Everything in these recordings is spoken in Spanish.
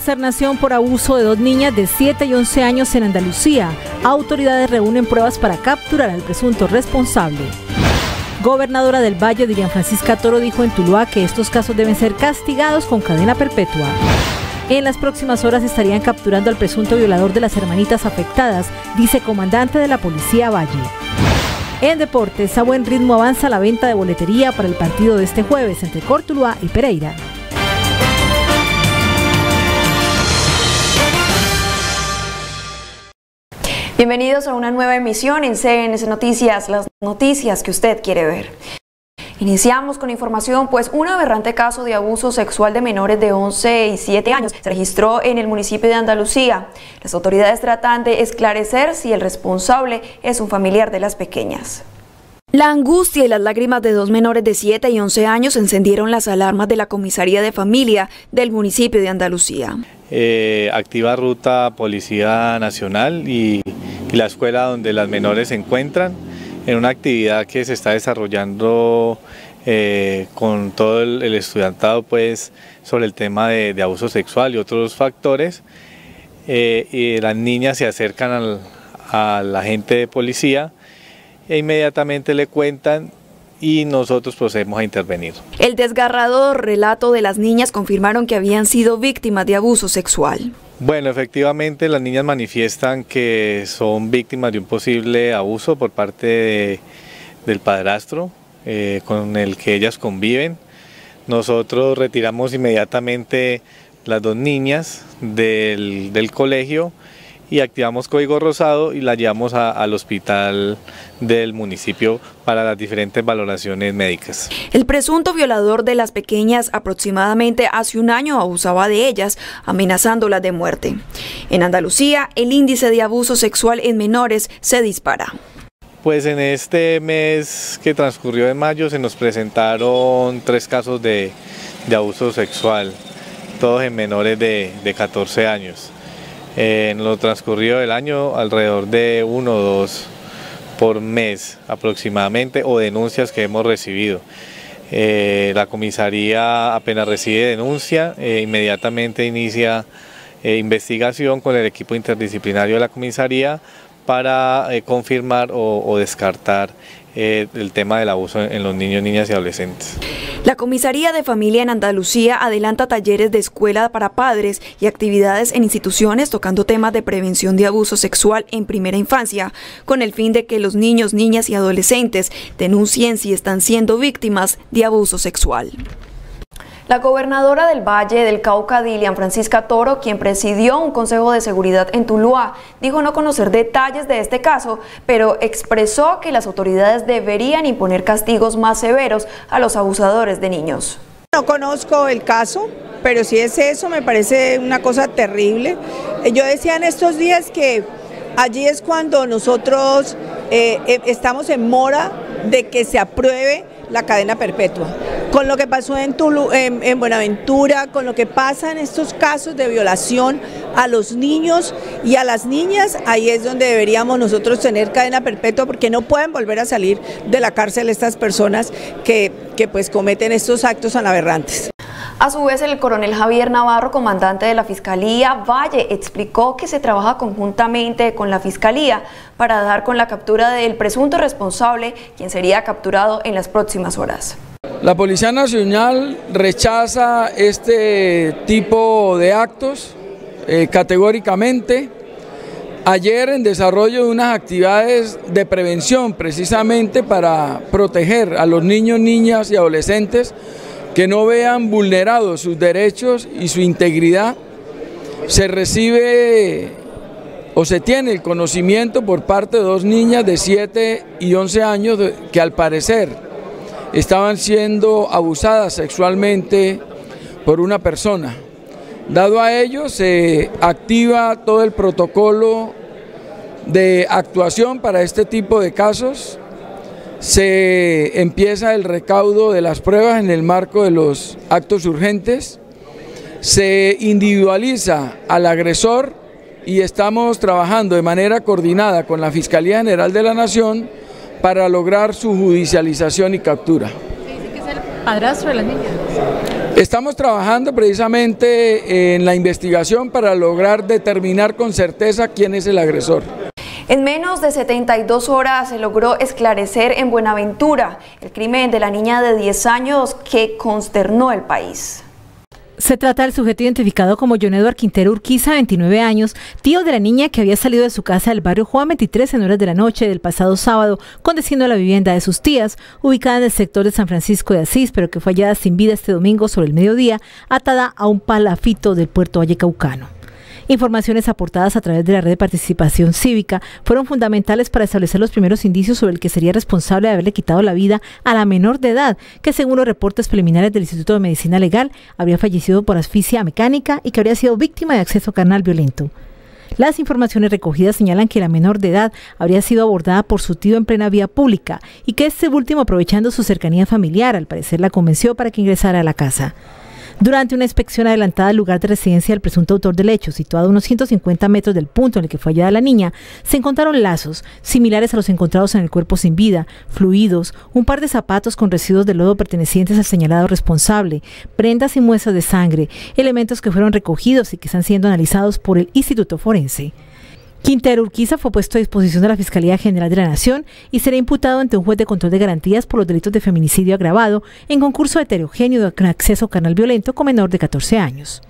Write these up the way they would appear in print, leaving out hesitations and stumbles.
Consternación por abuso de dos niñas de 7 y 11 años en Andalucía. Autoridades reúnen pruebas para capturar al presunto responsable. Gobernadora del Valle, Dilian Francisca Toro, dijo en Tuluá que estos casos deben ser castigados con cadena perpetua. En las próximas horas estarían capturando al presunto violador de las hermanitas afectadas, dice comandante de la Policía Valle. En deportes, a buen ritmo avanza la venta de boletería para el partido de este jueves entre Cortuluá y Pereira. Bienvenidos a una nueva emisión en CNS Noticias, las noticias que usted quiere ver. Iniciamos con información, pues un aberrante caso de abuso sexual de menores de 11 y 7 años se registró en el municipio de Andalucía. Las autoridades tratan de esclarecer si el responsable es un familiar de las pequeñas. La angustia y las lágrimas de dos menores de 7 y 11 años encendieron las alarmas de la Comisaría de Familia del municipio de Andalucía. Activa ruta Policía Nacional y la escuela donde las menores se encuentran en una actividad que se está desarrollando con todo el estudiantado, pues, sobre el tema de abuso sexual y otros factores. Y las niñas se acercan al agente de policía e inmediatamente le cuentan y nosotros procedemos a intervenir. El desgarrador relato de las niñas confirmaron que habían sido víctimas de abuso sexual. Bueno, efectivamente las niñas manifiestan que son víctimas de un posible abuso por parte del padrastro con el que ellas conviven. Nosotros retiramos inmediatamente las dos niñas del colegio y activamos Código Rosado y la llevamos al hospital del municipio para las diferentes valoraciones médicas. El presunto violador de las pequeñas aproximadamente hace un año abusaba de ellas, amenazándolas de muerte. En Andalucía, el índice de abuso sexual en menores se dispara. Pues en este mes que transcurrió de mayo se nos presentaron 3 casos de abuso sexual, todos en menores de 14 años. En lo transcurrido del año, alrededor de 1 o 2 por mes aproximadamente, o denuncias que hemos recibido. La comisaría apenas recibe denuncia, inmediatamente inicia investigación con el equipo interdisciplinario de la comisaría para confirmar o descartar el tema del abuso en los niños, niñas y adolescentes. La Comisaría de Familia en Andalucía adelanta talleres de escuela para padres y actividades en instituciones tocando temas de prevención de abuso sexual en primera infancia, con el fin de que los niños, niñas y adolescentes denuncien si están siendo víctimas de abuso sexual. La gobernadora del Valle del Cauca, Dilian Francisca Toro, quien presidió un consejo de seguridad en Tuluá, dijo no conocer detalles de este caso, pero expresó que las autoridades deberían imponer castigos más severos a los abusadores de niños. No conozco el caso, pero si es eso me parece una cosa terrible. Yo decía en estos días que allí es cuando nosotros estamos en mora de que se apruebe la cadena perpetua. Con lo que pasó en Buenaventura, con lo que pasa en estos casos de violación a los niños y a las niñas, ahí es donde deberíamos nosotros tener cadena perpetua, porque no pueden volver a salir de la cárcel estas personas que pues cometen estos actos tan aberrantes. A su vez, el coronel Javier Navarro, comandante de la Fiscalía Valle, explicó que se trabaja conjuntamente con la Fiscalía para dar con la captura del presunto responsable, quien sería capturado en las próximas horas. La Policía Nacional rechaza este tipo de actos categóricamente. Ayer, en desarrollo de unas actividades de prevención precisamente para proteger a los niños, niñas y adolescentes que no vean vulnerados sus derechos y su integridad, se recibe o se tiene el conocimiento por parte de dos niñas de 7 y 11 años que al parecer estaban siendo abusadas sexualmente por una persona. Dado a ello, se activa todo el protocolo de actuación para este tipo de casos. Se empieza el recaudo de las pruebas en el marco de los actos urgentes, se individualiza al agresor y estamos trabajando de manera coordinada con la Fiscalía General de la Nación para lograr su judicialización y captura. ¿Se dice que es el padrastro de las niñas? Estamos trabajando precisamente en la investigación para lograr determinar con certeza quién es el agresor. En menos de 72 horas se logró esclarecer en Buenaventura el crimen de la niña de 10 años que consternó el país. Se trata del sujeto identificado como John Edward Quintero Urquiza, 29 años, tío de la niña que había salido de su casa del barrio Juan 23 en horas de la noche del pasado sábado con destino a la vivienda de sus tías, ubicada en el sector de San Francisco de Asís, pero que fue hallada sin vida este domingo sobre el mediodía, atada a un palafito del puerto vallecaucano. Informaciones aportadas a través de la red de participación cívica fueron fundamentales para establecer los primeros indicios sobre el que sería responsable de haberle quitado la vida a la menor de edad, que según los reportes preliminares del Instituto de Medicina Legal, habría fallecido por asfixia mecánica y que habría sido víctima de acceso carnal violento. Las informaciones recogidas señalan que la menor de edad habría sido abordada por su tío en plena vía pública y que este último, aprovechando su cercanía familiar, al parecer la convenció para que ingresara a la casa. Durante una inspección adelantada al lugar de residencia del presunto autor del hecho, situado a unos 150 metros del punto en el que fue hallada la niña, se encontraron lazos similares a los encontrados en el cuerpo sin vida, fluidos, un par de zapatos con residuos de lodo pertenecientes al señalado responsable, prendas y muestras de sangre, elementos que fueron recogidos y que están siendo analizados por el Instituto Forense. Quintero Urquiza fue puesto a disposición de la Fiscalía General de la Nación y será imputado ante un juez de control de garantías por los delitos de feminicidio agravado en concurso heterogéneo de acceso carnal violento con menor de 14 años.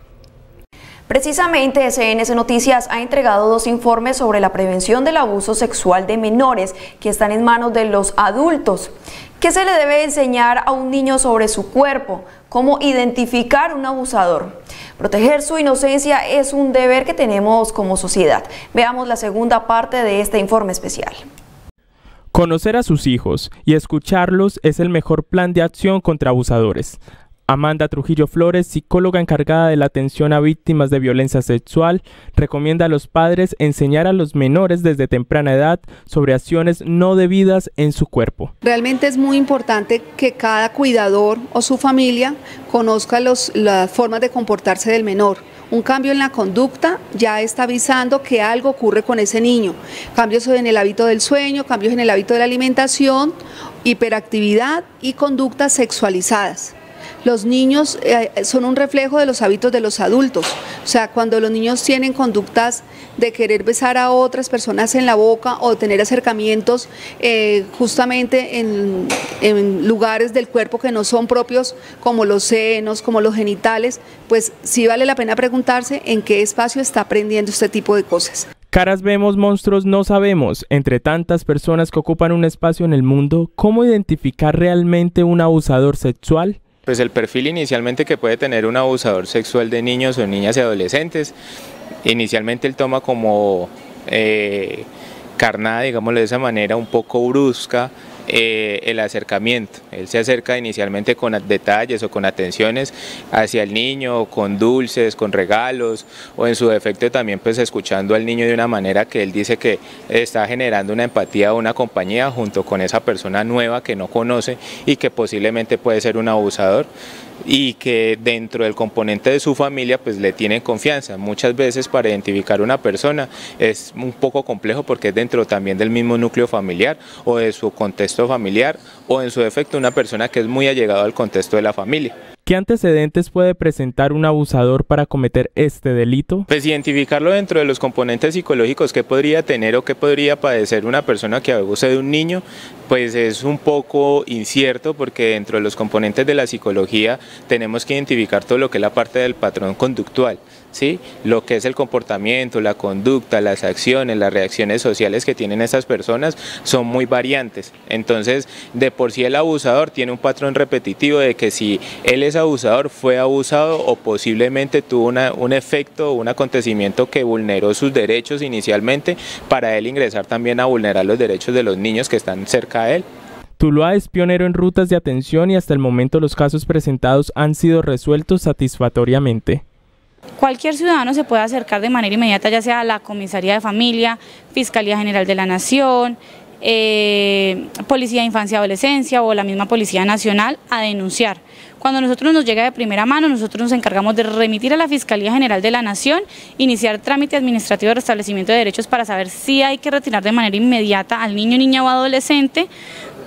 Precisamente, CNS Noticias ha entregado 2 informes sobre la prevención del abuso sexual de menores que están en manos de los adultos. ¿Qué se le debe enseñar a un niño sobre su cuerpo? ¿Cómo identificar un abusador? Proteger su inocencia es un deber que tenemos como sociedad. Veamos la segunda parte de este informe especial. Conocer a sus hijos y escucharlos es el mejor plan de acción contra abusadores. Amanda Trujillo Flores, psicóloga encargada de la atención a víctimas de violencia sexual, recomienda a los padres enseñar a los menores desde temprana edad sobre acciones no debidas en su cuerpo. Realmente es muy importante que cada cuidador o su familia conozca las formas de comportarse del menor. Un cambio en la conducta ya está avisando que algo ocurre con ese niño. Cambios en el hábito del sueño, cambios en el hábito de la alimentación, hiperactividad y conductas sexualizadas. Los niños son un reflejo de los hábitos de los adultos, o sea, cuando los niños tienen conductas de querer besar a otras personas en la boca o tener acercamientos justamente en lugares del cuerpo que no son propios, como los senos, como los genitales, pues sí vale la pena preguntarse en qué espacio está aprendiendo este tipo de cosas. Caras vemos, monstruos no sabemos. Entre tantas personas que ocupan un espacio en el mundo, ¿cómo identificar realmente un abusador sexual? Pues el perfil inicialmente que puede tener un abusador sexual de niños o niñas y adolescentes, inicialmente él toma como carnada, digámoslo de esa manera, un poco brusca, el acercamiento. Él se acerca inicialmente con detalles o con atenciones hacia el niño, con dulces, con regalos, o en su defecto también pues escuchando al niño de una manera que él dice que está generando una empatía o una compañía junto con esa persona nueva que no conoce y que posiblemente puede ser un abusador, y que dentro del componente de su familia pues le tienen confianza. Muchas veces para identificar una persona es un poco complejo porque es dentro también del mismo núcleo familiar o de su contexto familiar, o en su defecto una persona que es muy allegada al contexto de la familia. ¿Qué antecedentes puede presentar un abusador para cometer este delito? Pues identificarlo dentro de los componentes psicológicos que podría tener o que podría padecer una persona que abuse de un niño, pues es un poco incierto, porque dentro de los componentes de la psicología tenemos que identificar todo lo que es la parte del patrón conductual, ¿sí? Lo que es el comportamiento, la conducta, las acciones, las reacciones sociales que tienen estas personas son muy variantes. Entonces, de por sí el abusador tiene un patrón repetitivo de que si él es abusador, fue abusado o posiblemente tuvo un efecto, un acontecimiento que vulneró sus derechos inicialmente, para él ingresar también a vulnerar los derechos de los niños que están cerca de él. Tuluá es pionero en rutas de atención y hasta el momento los casos presentados han sido resueltos satisfactoriamente. Cualquier ciudadano se puede acercar de manera inmediata, ya sea a la Comisaría de Familia, Fiscalía General de la Nación, Policía de Infancia y Adolescencia o la misma Policía Nacional a denunciar. Cuando a nosotros nos llega de primera mano, nosotros nos encargamos de remitir a la Fiscalía General de la Nación, iniciar trámite administrativo de restablecimiento de derechos para saber si hay que retirar de manera inmediata al niño, niña o adolescente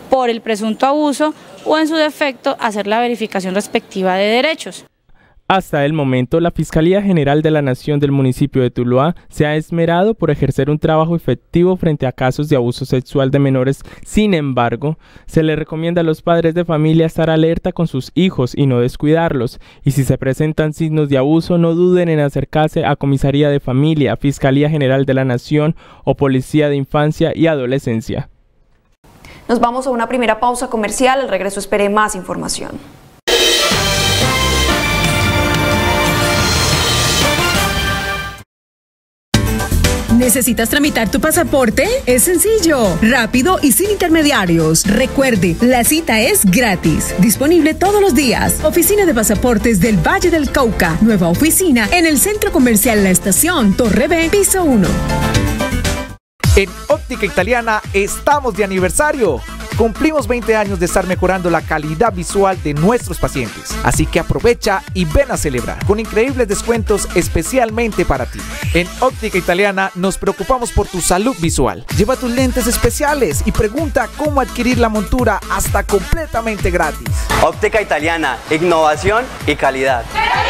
por el presunto abuso o en su defecto hacer la verificación respectiva de derechos. Hasta el momento, la Fiscalía General de la Nación del municipio de Tuluá se ha esmerado por ejercer un trabajo efectivo frente a casos de abuso sexual de menores. Sin embargo, se le recomienda a los padres de familia estar alerta con sus hijos y no descuidarlos. Y si se presentan signos de abuso, no duden en acercarse a Comisaría de Familia, Fiscalía General de la Nación o Policía de Infancia y Adolescencia. Nos vamos a una primera pausa comercial. Al regreso espere más información. ¿Necesitas tramitar tu pasaporte? Es sencillo, rápido y sin intermediarios. Recuerde, la cita es gratis. Disponible todos los días. Oficina de Pasaportes del Valle del Cauca. Nueva oficina en el Centro Comercial La Estación, Torre B, piso 1. En Óptica Italiana estamos de aniversario. Cumplimos 20 años de estar mejorando la calidad visual de nuestros pacientes. Así que aprovecha y ven a celebrar con increíbles descuentos especialmente para ti. En Óptica Italiana nos preocupamos por tu salud visual. Lleva tus lentes especiales y pregunta cómo adquirir la montura hasta completamente gratis. Óptica Italiana, innovación y calidad.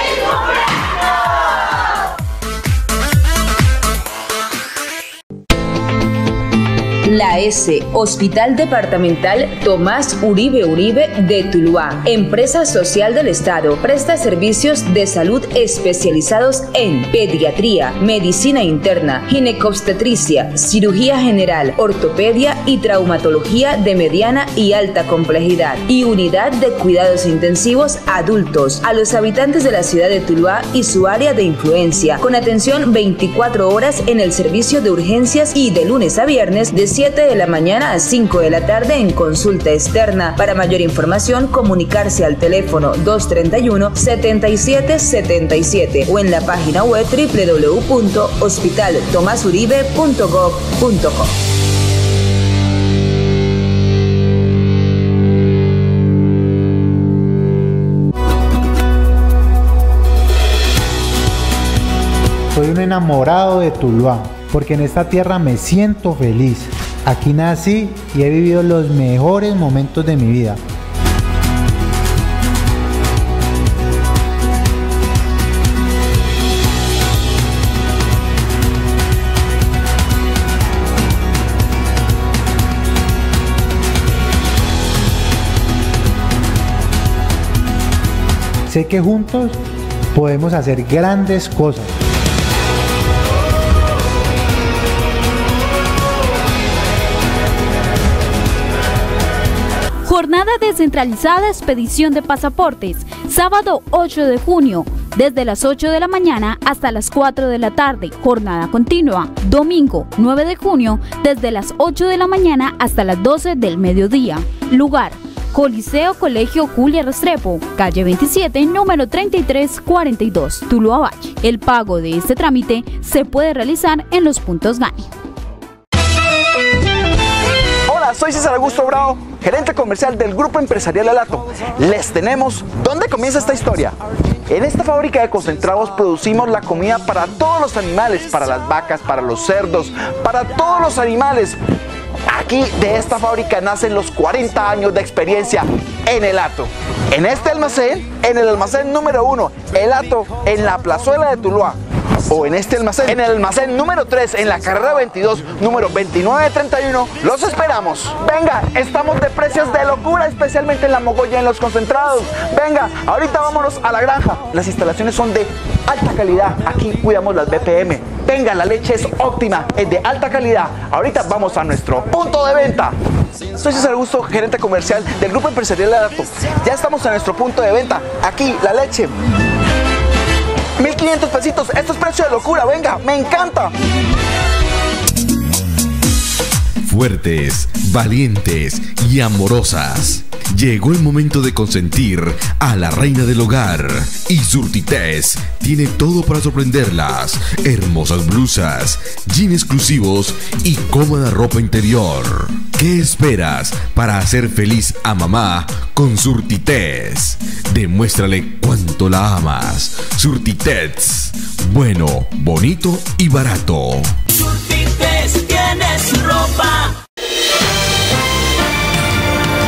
La S, Hospital Departamental Tomás Uribe de Tuluá, empresa social del Estado, presta servicios de salud especializados en pediatría, medicina interna, ginecobstetricia, cirugía general, ortopedia y traumatología de mediana y alta complejidad, y unidad de cuidados intensivos adultos a los habitantes de la ciudad de Tuluá y su área de influencia, con atención 24 horas en el servicio de urgencias y de lunes a viernes de 7 de la mañana a 5 de la tarde en consulta externa. Para mayor información, comunicarse al teléfono 231-7777 o en la página web www.hospitaltomasuribe.gov.co. Soy un enamorado de Tuluá, porque en esta tierra me siento feliz. Aquí nací y he vivido los mejores momentos de mi vida. Sé que juntos podemos hacer grandes cosas. Jornada descentralizada expedición de pasaportes, sábado 8 de junio, desde las 8 de la mañana hasta las 4 de la tarde, jornada continua. Domingo 9 de junio, desde las 8 de la mañana hasta las 12 del mediodía. Lugar: Coliseo Colegio Julia Restrepo, calle 27, número 3342, Tuluá Valle. El pago de este trámite se puede realizar en los puntos GANI. Hola, soy César Augusto Bravo, gerente comercial del Grupo Empresarial Elato. Les tenemos ¿dónde comienza esta historia? En esta fábrica de concentrados producimos la comida para todos los animales, para las vacas, para los cerdos, para todos los animales. Aquí de esta fábrica nacen los 40 años de experiencia en Elato. En este almacén, en el almacén número 1, Elato, en la plazuela de Tuluá. O en este almacén, en el almacén número 3, en la carrera 22, número 2931, los esperamos. Venga, estamos de precios de locura, especialmente en la mogolla, en los concentrados. Venga, ahorita vámonos a la granja. Las instalaciones son de alta calidad, aquí cuidamos las BPM. Venga, la leche es óptima, es de alta calidad. Ahorita vamos a nuestro punto de venta. Soy César Augusto, gerente comercial del Grupo Empresarial Elato. Ya estamos en nuestro punto de venta. Aquí, la leche. 1.500 pesitos, esto es precio de locura, venga, me encanta. Fuertes, valientes y amorosas. Llegó el momento de consentir a la reina del hogar. Y Surtités tiene todo para sorprenderlas. Hermosas blusas, jeans exclusivos y cómoda ropa interior. ¿Qué esperas para hacer feliz a mamá con Surtités? Demuéstrale cuánto la amas. Surtités, bueno, bonito y barato. Surtités tiene su ropa.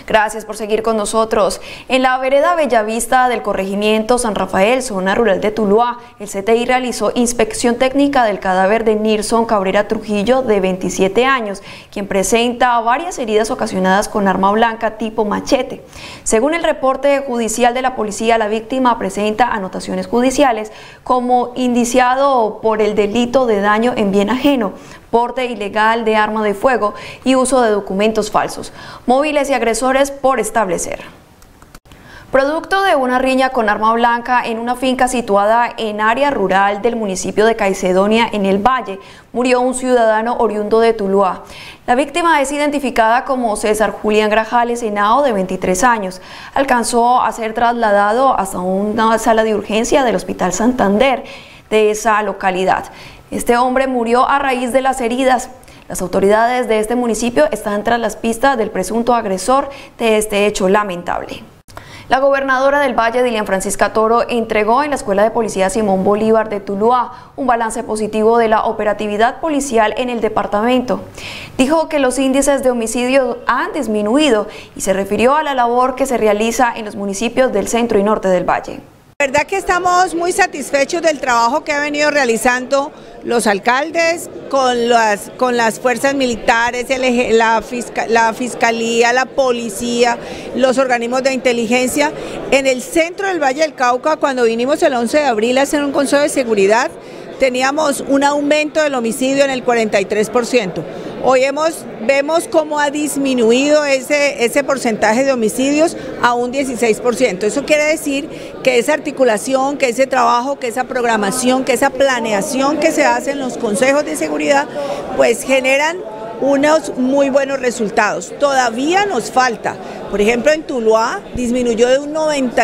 Gracias por seguir con nosotros. En la vereda Bellavista del corregimiento San Rafael, zona rural de Tuluá, el CTI realizó inspección técnica del cadáver de Nilson Cabrera Trujillo, de 27 años, quien presenta varias heridas ocasionadas con arma blanca tipo machete. Según el reporte judicial de la policía, la víctima presenta anotaciones judiciales como indiciado por el delito de daño en bien ajeno, porte ilegal de arma de fuego y uso de documentos falsos, móviles y agresores por establecer. Producto de una riña con arma blanca en una finca situada en área rural del municipio de Caicedonia, en el Valle, murió un ciudadano oriundo de Tuluá. La víctima es identificada como César Julián Grajales Henao, de 23 años. Alcanzó a ser trasladado hasta una sala de urgencia del Hospital Santander de esa localidad. Este hombre murió a raíz de las heridas. Las autoridades de este municipio están tras las pistas del presunto agresor de este hecho lamentable. La gobernadora del Valle, Dilian Francisca Toro, entregó en la Escuela de Policía Simón Bolívar de Tuluá un balance positivo de la operatividad policial en el departamento. Dijo que los índices de homicidios han disminuido y se refirió a la labor que se realiza en los municipios del centro y norte del Valle. La verdad que estamos muy satisfechos del trabajo que han venido realizando los alcaldes con las fuerzas militares, la fiscalía, la policía, los organismos de inteligencia. En el centro del Valle del Cauca, cuando vinimos el 11 de abril a hacer un consejo de seguridad, teníamos un aumento del homicidio en el 43%. Hoy vemos cómo ha disminuido ese porcentaje de homicidios a un 16%. Eso quiere decir que esa articulación, que ese trabajo, que esa programación, que esa planeación que se hace en los consejos de seguridad, pues generan unos muy buenos resultados. Todavía nos falta. Por ejemplo, en Tuluá disminuyó de un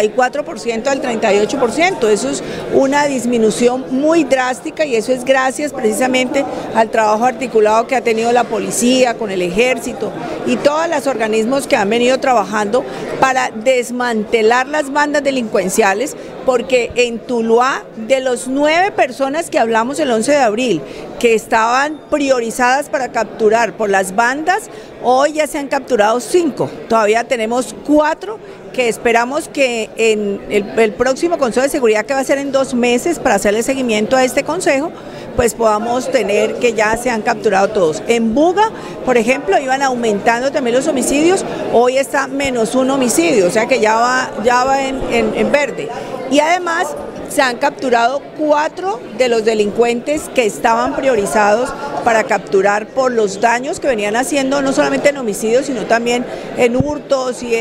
94% al 38%. Eso es una disminución muy drástica y eso es gracias precisamente al trabajo articulado que ha tenido la policía con el ejército y todos los organismos que han venido trabajando para desmantelar las bandas delincuenciales, porque en Tuluá, de los 9 personas que hablamos el 11 de abril, que estaban priorizadas para capturar por las bandas, hoy ya se han capturado 5, todavía tenemos 4 que esperamos que en el próximo Consejo de Seguridad, que va a ser en 2 meses para hacerle seguimiento a este consejo, pues podamos tener que ya se han capturado todos. En Buga, por ejemplo, iban aumentando también los homicidios, hoy está -1 homicidio, o sea que ya va en verde. Y además se han capturado 4 de los delincuentes que estaban priorizados para capturar por los daños que venían haciendo, no solamente en homicidios, sino también en hurtos y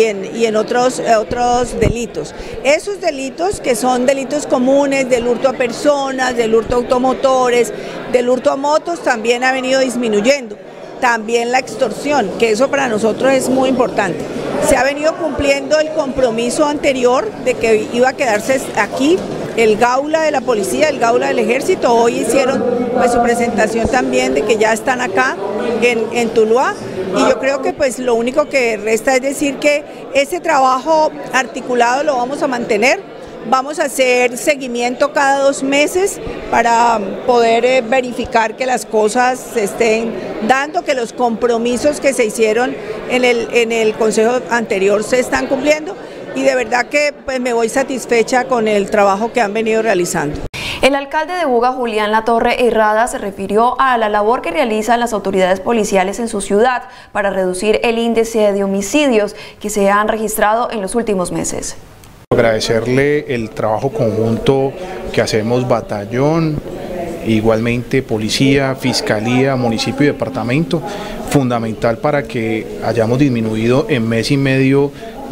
en otros delitos. Esos delitos que son delitos comunes, del hurto a personas, del hurto a automotores, del hurto a motos, también ha venido disminuyendo. También la extorsión, que eso para nosotros es muy importante. Se ha venido cumpliendo el compromiso anterior de que iba a quedarse aquí el Gaula de la policía, el Gaula del ejército. Hoy hicieron pues su presentación también de que ya están acá en Tuluá, y yo creo que pues lo único que resta es decir que ese trabajo articulado lo vamos a mantener. Vamos a hacer seguimiento cada 2 meses para poder verificar que las cosas se estén dando, que los compromisos que se hicieron en el consejo anterior se están cumpliendo, y de verdad que pues me voy satisfecha con el trabajo que han venido realizando. El alcalde de Buga, Julián Latorre Herrada, se refirió a la labor que realizan las autoridades policiales en su ciudad para reducir el índice de homicidios que se han registrado en los últimos meses. Agradecerle el trabajo conjunto que hacemos batallón, igualmente policía, fiscalía, municipio y departamento, fundamental para que hayamos disminuido en mes y medio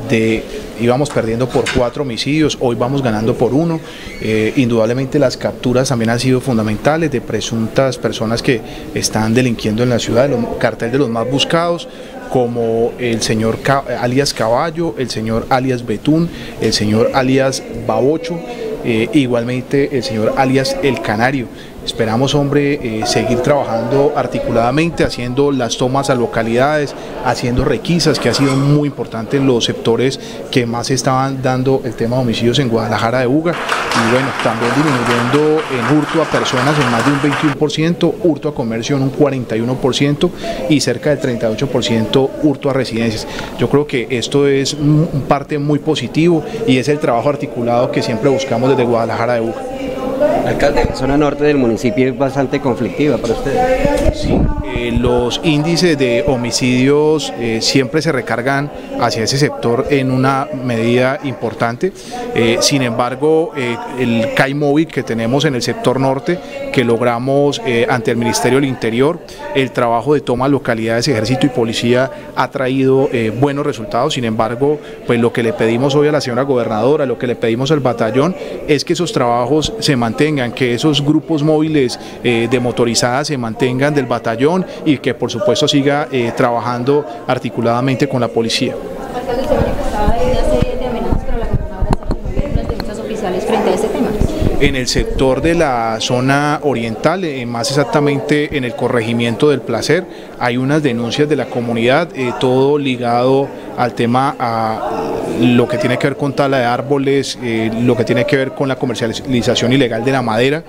íbamos perdiendo por 4 homicidios, hoy vamos ganando por 1. Indudablemente las capturas también han sido fundamentales de presuntas personas que están delinquiendo en la ciudad, el cartel de los más buscados, como el señor alias Caballo, el señor alias Betún, el señor alias Babocho, igualmente el señor alias El Canario, Esperamos, hombre, seguir trabajando articuladamente, haciendo las tomas a localidades, haciendo requisas, que ha sido muy importante en los sectores que más estaban dando el tema de homicidios en Guadalajara de Buga. Y bueno, también disminuyendo en hurto a personas en más de un 21%, hurto a comercio en un 41% y cerca del 38% hurto a residencias. Yo creo que esto es un parte muy positivo y es el trabajo articulado que siempre buscamos desde Guadalajara de Buga. Alcalde, la zona norte del municipio es bastante conflictiva para ustedes. Sí, los índices de homicidios siempre se recargan hacia ese sector en una medida importante. Sin embargo, el CAI móvil que tenemos en el sector norte, que logramos ante el Ministerio del Interior, el trabajo de toma de localidades, ejército y policía ha traído buenos resultados. Sin embargo, pues lo que le pedimos hoy a la señora gobernadora, lo que le pedimos al batallón es que esos trabajos se mantengan, que esos grupos móviles de motorizadas se mantengan del batallón y que por supuesto siga trabajando articuladamente con la policía. Alcalde, usted manifestaba una serie de amenazas, pero la gobernadora dice que no hay unas denuncias oficiales frente a este tema. En el sector de la zona oriental, más exactamente en el corregimiento del Placer, hay unas denuncias de la comunidad, todo ligado al tema a lo que tiene que ver con tala de árboles, lo que tiene que ver con la comercialización ilegal de la madera.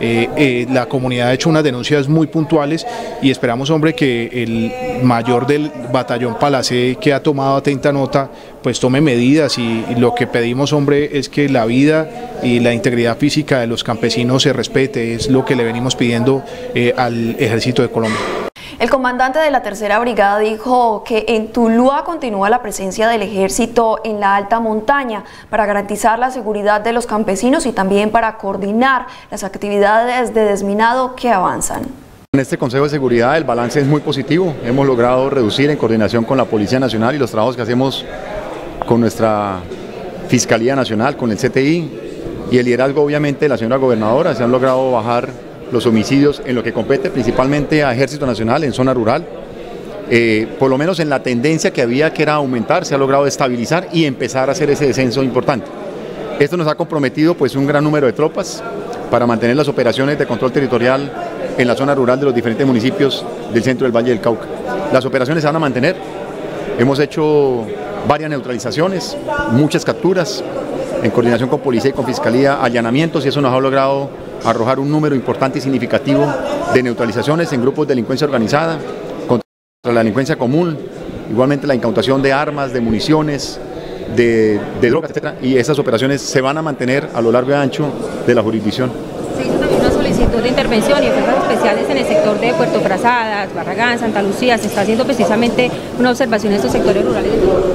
La comunidad ha hecho unas denuncias muy puntuales y esperamos, hombre, que el mayor del batallón Palacé, que ha tomado atenta nota, pues tome medidas y lo que pedimos, hombre, es que la vida y la integridad física de los campesinos se respete, es lo que le venimos pidiendo al Ejército de Colombia. El comandante de la Tercera Brigada dijo que en Tuluá continúa la presencia del ejército en la alta montaña para garantizar la seguridad de los campesinos y también para coordinar las actividades de desminado que avanzan. En este Consejo de Seguridad el balance es muy positivo, hemos logrado reducir en coordinación con la Policía Nacional y los trabajos que hacemos con nuestra Fiscalía Nacional, con el CTI y el liderazgo obviamente de la señora gobernadora, se han logrado bajar los homicidios en lo que compete principalmente a Ejército Nacional en zona rural. Por lo menos en la tendencia que había, que era aumentar, se ha logrado estabilizar y empezar a hacer ese descenso importante. Esto nos ha comprometido pues un gran número de tropas para mantener las operaciones de control territorial en la zona rural de los diferentes municipios del centro del Valle del Cauca. Las operaciones se van a mantener, hemos hecho varias neutralizaciones, muchas capturas, en coordinación con policía y con fiscalía, allanamientos, y eso nos ha logrado arrojar un número importante y significativo de neutralizaciones en grupos de delincuencia organizada, contra la delincuencia común, igualmente la incautación de armas, de municiones, de drogas, etc. Y esas operaciones se van a mantener a lo largo y ancho de la jurisdicción. Se hizo también una solicitud de intervención y fuerzas especiales en el sector de Puerto Frazadas, Barragán, Santa Lucía. Se está haciendo precisamente una observación en estos sectores rurales.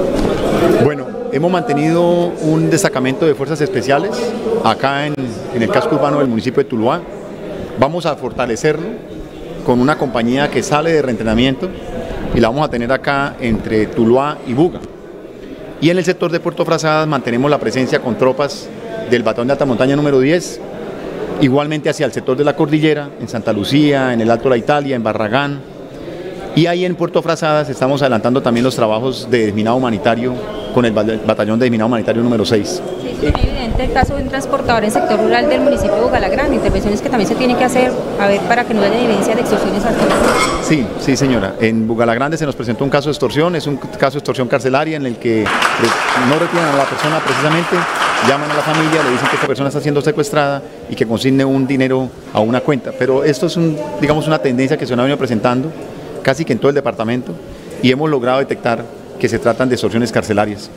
Bueno, hemos mantenido un destacamento de fuerzas especiales acá en el casco urbano del municipio de Tuluá. Vamos a fortalecerlo con una compañía que sale de reentrenamiento y la vamos a tener acá entre Tuluá y Buga. Y en el sector de Puerto Frazadas mantenemos la presencia con tropas del Batallón de Alta Montaña número 10, igualmente hacia el sector de la cordillera, en Santa Lucía, en el Alto de la Italia, en Barragán. Y ahí en Puerto Frazadas estamos adelantando también los trabajos de desminado humanitario con el Batallón de Desminado Humanitario número 6. Sí, es evidente el caso de un transportador en el sector rural del municipio de Bugalagrande, intervenciones que también se tienen que hacer para que no haya evidencia de extorsiones al pueblo. Sí, sí señora, en Bugalagrande se nos presentó un caso de extorsión, es un caso de extorsión carcelaria en el que no retienen a la persona precisamente, llaman a la familia, le dicen que esta persona está siendo secuestrada y que consigne un dinero a una cuenta, pero esto es digamos una tendencia que se nos ha venido presentando casi que en todo el departamento y hemos logrado detectar que se tratan de extorsiones carcelarias.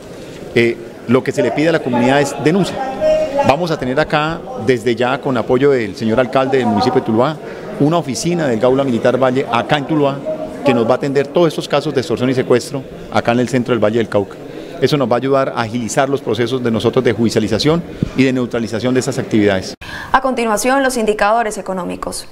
Lo que se le pide a la comunidad es denuncia. Vamos a tener acá, desde ya con apoyo del señor alcalde del municipio de Tuluá, una oficina del Gaula Militar Valle acá en Tuluá, que nos va a atender todos estos casos de extorsión y secuestro acá en el centro del Valle del Cauca. Eso nos va a ayudar a agilizar los procesos de nosotros de judicialización y de neutralización de estas actividades. A continuación, los indicadores económicos.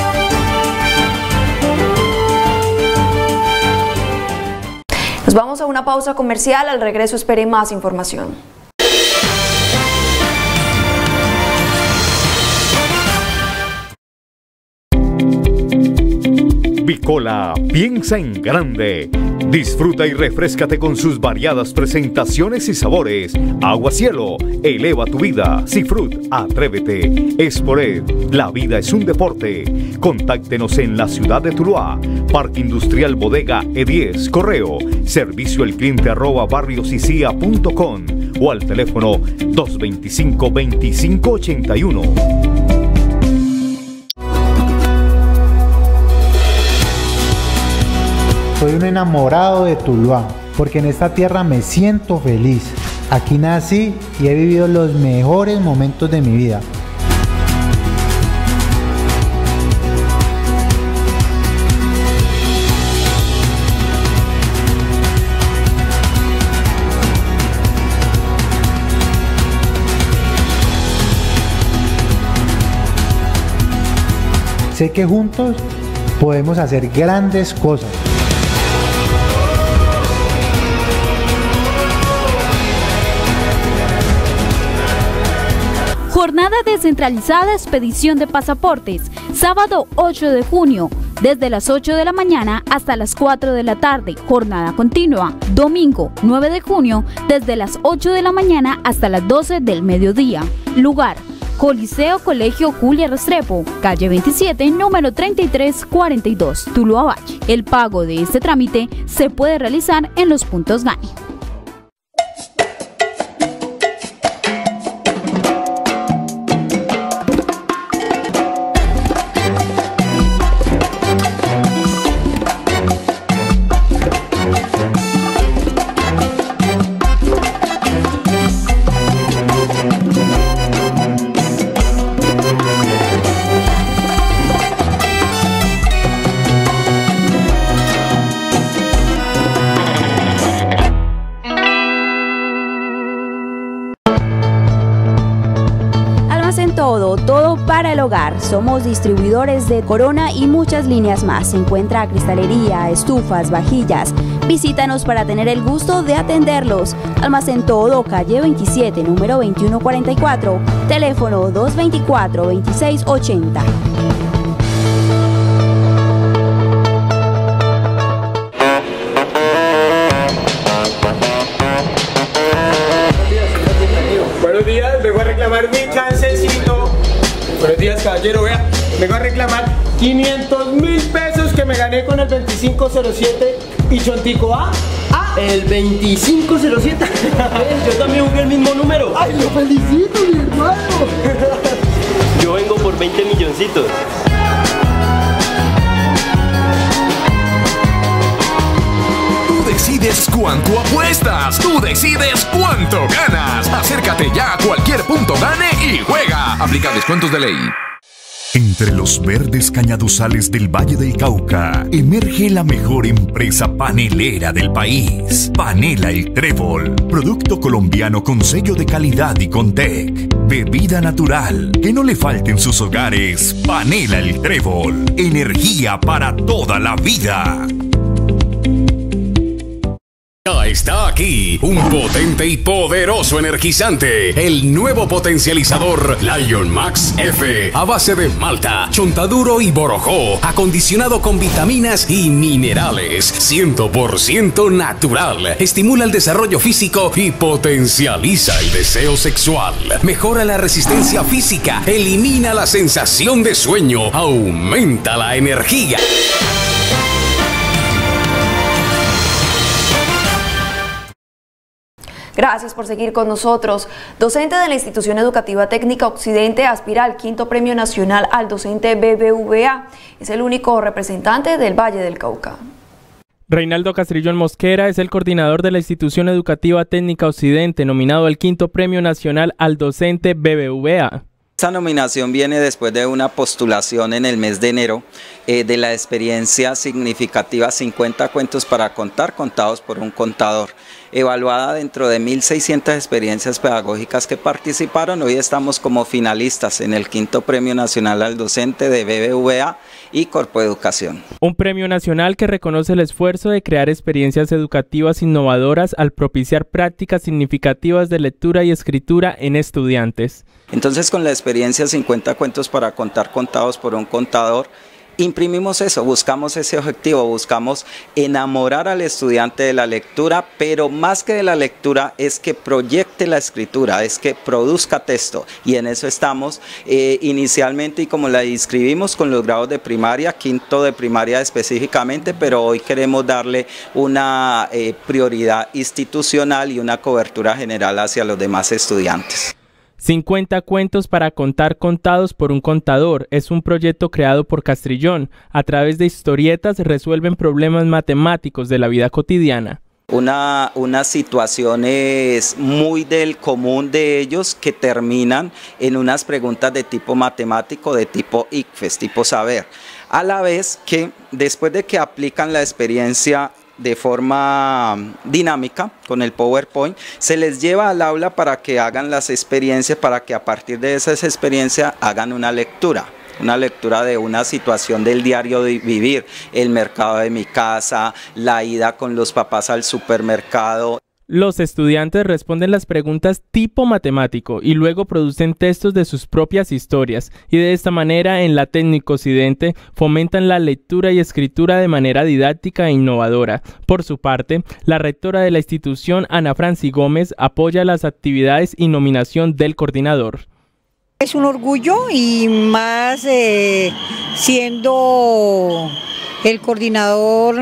Nos vamos a una pausa comercial, al regreso espere más información. Bicola piensa en grande. Disfruta y refréscate con sus variadas presentaciones y sabores. Agua Cielo, eleva tu vida. Seafood, atrévete. Espored, la vida es un deporte. Contáctenos en la ciudad de Tuluá. Parque Industrial Bodega E10, correo servicioelcliente@barriosicia.com o al teléfono 225-2581. Soy un enamorado de Tuluá, porque en esta tierra me siento feliz. Aquí nací y he vivido los mejores momentos de mi vida. Sé que juntos podemos hacer grandes cosas. Jornada descentralizada expedición de pasaportes, sábado 8 de junio, desde las 8 de la mañana hasta las 4 de la tarde, jornada continua. Domingo 9 de junio, desde las 8 de la mañana hasta las 12 del mediodía. Lugar: Coliseo Colegio Julia Restrepo, calle 27, número 3342, Tuluá Valle. El pago de este trámite se puede realizar en los puntos GANI. Todo para el hogar. Somos distribuidores de Corona y muchas líneas más. Se encuentra cristalería, estufas, vajillas. Visítanos para tener el gusto de atenderlos. Almacén Todo, calle 27, número 2144. Teléfono 224-2680. Buenos días, vengo a reclamar mi chancecito. Buenos días, caballero, vea, vengo a reclamar 500.000 pesos que me gané con el 2507 y Chontico A. El 2507. Yo también jugué el mismo número. ¡Ay, lo felicito, mi hermano! Yo vengo por 20 milloncitos. Tú decides cuánto apuestas, tú decides cuánto ganas. Acércate ya a cualquier punto gane y juega. Aplica descuentos de ley. Entre los verdes cañaduzales del Valle del Cauca, emerge la mejor empresa panelera del país. Panela El Trébol, producto colombiano con sello de calidad y Contec. Bebida natural, que no le falte en sus hogares. Panela El Trébol, energía para toda la vida. Ya está aquí, un potente y poderoso energizante, el nuevo potencializador Lion Max F, a base de malta, chontaduro y borojó, acondicionado con vitaminas y minerales, 100% natural, estimula el desarrollo físico y potencializa el deseo sexual, mejora la resistencia física, elimina la sensación de sueño, aumenta la energía. Gracias por seguir con nosotros. Docente de la Institución Educativa Técnica Occidente aspira al 5º Premio Nacional al Docente BBVA. Es el único representante del Valle del Cauca. Reinaldo Castrillón Mosquera es el coordinador de la Institución Educativa Técnica Occidente, nominado al 5º Premio Nacional al Docente BBVA. Esta nominación viene después de una postulación en el mes de enero de la experiencia significativa 50 cuentos para contar, contados por un contador. evaluada dentro de 1.600 experiencias pedagógicas que participaron. Hoy estamos como finalistas en el 5º Premio Nacional al Docente de BBVA y Corpoeducación. Un premio nacional que reconoce el esfuerzo de crear experiencias educativas innovadoras al propiciar prácticas significativas de lectura y escritura en estudiantes. Entonces, con la experiencia 50 cuentos para contar contados por un contador, imprimimos eso, buscamos ese objetivo, buscamos enamorar al estudiante de la lectura, pero más que de la lectura es que proyecte la escritura, es que produzca texto, y en eso estamos inicialmente, y como la inscribimos con los grados de primaria, 5º de primaria específicamente, pero hoy queremos darle una prioridad institucional y una cobertura general hacia los demás estudiantes. 50 cuentos para contar contados por un contador es un proyecto creado por Castrillón. A través de historietas resuelven problemas matemáticos de la vida cotidiana. Unas situaciones muy del común de ellos que terminan en unas preguntas de tipo matemático, de tipo ICFES, tipo saber. A la vez que después de que aplican la experiencia de forma dinámica con el PowerPoint, se les lleva al aula para que hagan las experiencias, para que a partir de esas experiencias hagan una lectura de una situación del diario de vivir, el mercado de mi casa, la ida con los papás al supermercado. Los estudiantes responden las preguntas tipo matemático y luego producen textos de sus propias historias, y de esta manera en la Técnico Occidente fomentan la lectura y escritura de manera didáctica e innovadora. Por su parte, la rectora de la institución, Ana Franci Gómez, apoya las actividades y nominación del coordinador. Es un orgullo, y más siendo el coordinador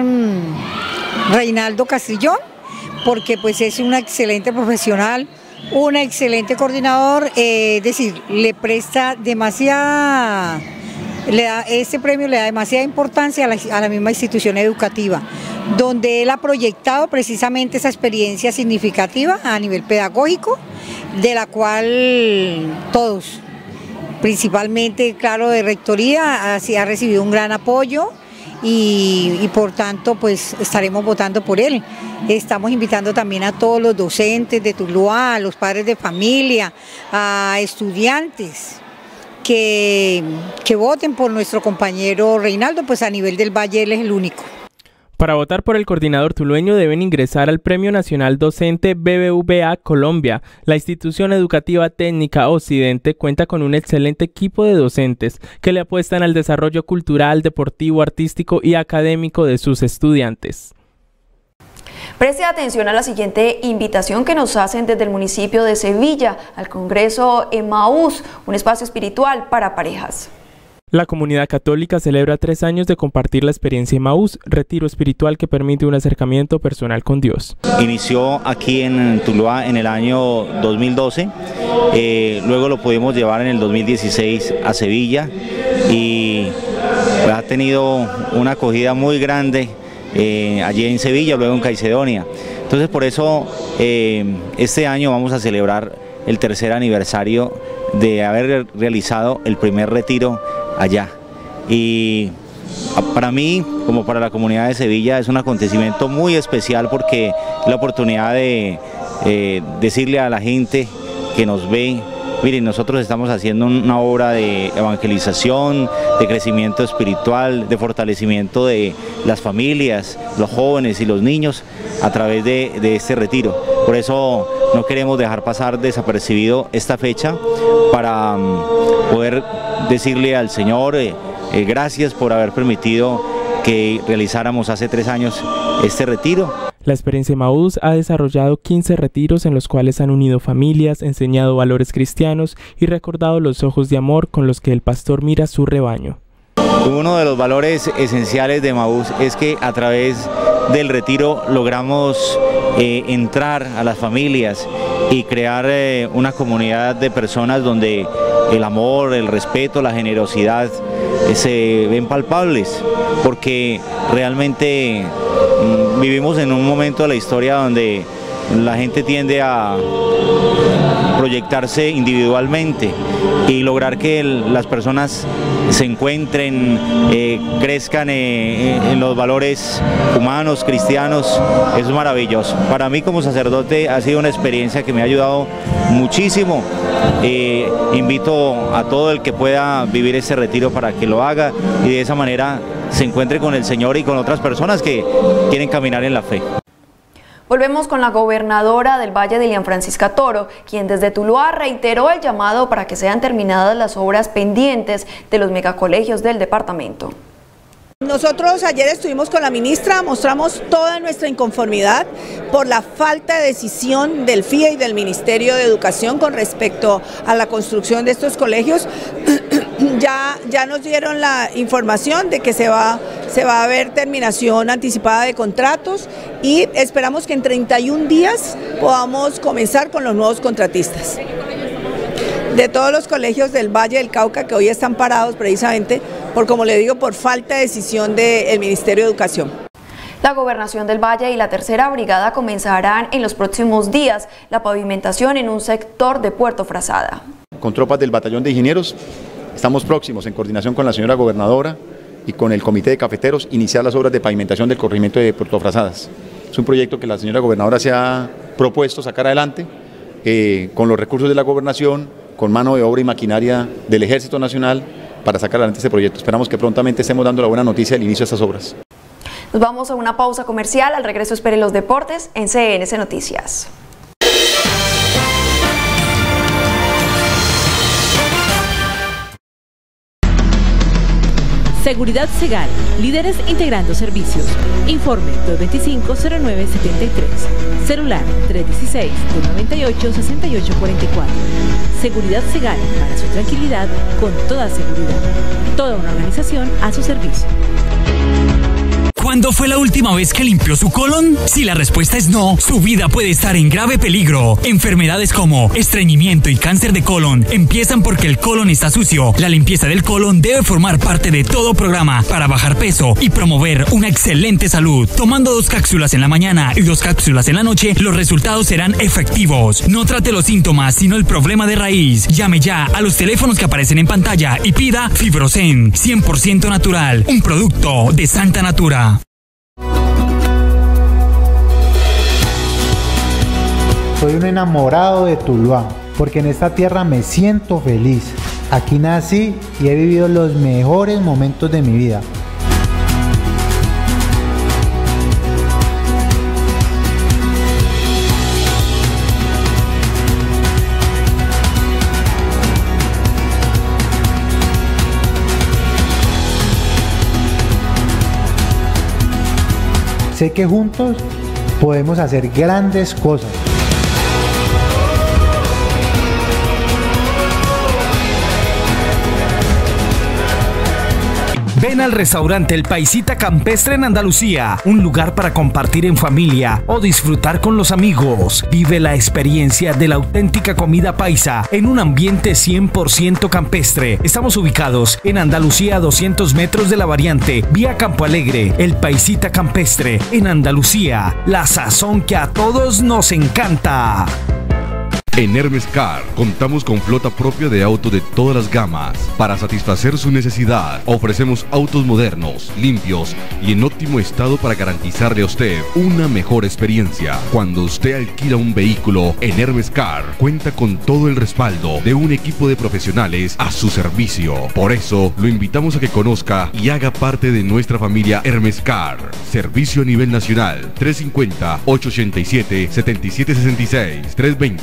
Reinaldo Castrillón, porque pues es una excelente profesional, un excelente coordinador, es decir, le presta demasiada, este premio le da demasiada importancia a la misma institución educativa, donde él ha proyectado precisamente esa experiencia significativa a nivel pedagógico, de la cual todos, principalmente, claro, de rectoría, ha recibido un gran apoyo. Y por tanto pues estaremos votando por él. Estamos invitando también a todos los docentes de Tuluá, a los padres de familia, a estudiantes que voten por nuestro compañero Reinaldo, pues a nivel del Valle él es el único. Para votar por el coordinador tulueño deben ingresar al Premio Nacional Docente BBVA Colombia. La institución educativa Técnica Occidente cuenta con un excelente equipo de docentes que le apuestan al desarrollo cultural, deportivo, artístico y académico de sus estudiantes. Preste atención a la siguiente invitación que nos hacen desde el municipio de Sevilla al Congreso Emaús, un espacio espiritual para parejas. La comunidad católica celebra 3 años de compartir la experiencia Emaús, retiro espiritual que permite un acercamiento personal con Dios. Inició aquí en Tuluá en el año 2012, luego lo pudimos llevar en el 2016 a Sevilla y pues, ha tenido una acogida muy grande allí en Sevilla, luego en Caicedonia. Entonces por eso este año vamos a celebrar el 3er aniversario de haber realizado el primer retiro allá, y para mí, como para la comunidad de Sevilla, es un acontecimiento muy especial porque es la oportunidad de decirle a la gente que nos ve: miren, nosotros estamos haciendo una obra de evangelización, de crecimiento espiritual, de fortalecimiento de las familias, los jóvenes y los niños a través de este retiro. Por eso no queremos dejar pasar desapercibido esta fecha para poder decirle al Señor gracias por haber permitido que realizáramos hace 3 años este retiro. La experiencia Emaús ha desarrollado 15 retiros en los cuales han unido familias, enseñado valores cristianos y recordado los ojos de amor con los que el pastor mira su rebaño. Uno de los valores esenciales de Emaús es que a través del retiro logramos entrar a las familias y crear una comunidad de personas donde el amor, el respeto, la generosidad se ven palpables, porque realmente vivimos en un momento de la historia donde la gente tiende a proyectarse individualmente y lograr que las personas se encuentren, crezcan en los valores humanos, cristianos. Eso es maravilloso. Para mí como sacerdote ha sido una experiencia que me ha ayudado muchísimo. Invito a todo el que pueda vivir este retiro para que lo haga y de esa manera se encuentre con el Señor y con otras personas que quieren caminar en la fe. Volvemos con la gobernadora del Valle, Dilian Francisca Toro, quien desde Tuluá reiteró el llamado para que sean terminadas las obras pendientes de los megacolegios del departamento. Nosotros ayer estuvimos con la ministra, mostramos toda nuestra inconformidad por la falta de decisión del FIE y del Ministerio de Educación con respecto a la construcción de estos colegios. Ya nos dieron la información de que se va a haber terminación anticipada de contratos y esperamos que en 31 días podamos comenzar con los nuevos contratistas. De todos los colegios del Valle del Cauca que hoy están parados precisamente por, como le digo, por falta de decisión del Ministerio de Educación. La Gobernación del Valle y la Tercera Brigada comenzarán en los próximos días la pavimentación en un sector de Puerto Frazada. Con tropas del Batallón de Ingenieros estamos próximos, en coordinación con la señora gobernadora y con el Comité de Cafeteros, iniciar las obras de pavimentación del corregimiento de Puerto Frazadas. Es un proyecto que la señora gobernadora se ha propuesto sacar adelante con los recursos de la gobernación, con mano de obra y maquinaria del Ejército Nacional para sacar adelante este proyecto. Esperamos que prontamente estemos dando la buena noticia del inicio de estas obras. Nos vamos a una pausa comercial, al regreso espere los deportes en CNC Noticias. Seguridad Segal, líderes integrando servicios. Informe 225-0973. Celular 316-298-6844. Seguridad Segal, para su tranquilidad con toda seguridad. Toda una organización a su servicio. ¿Cuándo fue la última vez que limpió su colon? Si la respuesta es no, su vida puede estar en grave peligro. Enfermedades como estreñimiento y cáncer de colon empiezan porque el colon está sucio. La limpieza del colon debe formar parte de todo programa para bajar peso y promover una excelente salud. Tomando 2 cápsulas en la mañana y 2 cápsulas en la noche, los resultados serán efectivos. No trate los síntomas, sino el problema de raíz. Llame ya a los teléfonos que aparecen en pantalla y pida Fibrosen, 100% natural, un producto de Santa Natura. Soy un enamorado de Tuluá, porque en esta tierra me siento feliz. Aquí nací y he vivido los mejores momentos de mi vida. Sé que juntos podemos hacer grandes cosas. Ven al restaurante El Paisita Campestre en Andalucía, un lugar para compartir en familia o disfrutar con los amigos. Vive la experiencia de la auténtica comida paisa en un ambiente 100% campestre. Estamos ubicados en Andalucía a 200 metros de la variante, vía Campo Alegre. El Paisita Campestre en Andalucía, la sazón que a todos nos encanta. En Hermes Car contamos con flota propia de autos de todas las gamas. Para satisfacer su necesidad, ofrecemos autos modernos, limpios y en óptimo estado para garantizarle a usted una mejor experiencia. Cuando usted alquila un vehículo en Hermes Car, cuenta con todo el respaldo de un equipo de profesionales a su servicio. Por eso, lo invitamos a que conozca y haga parte de nuestra familia Hermes Car. Servicio a nivel nacional, 350-887-7766,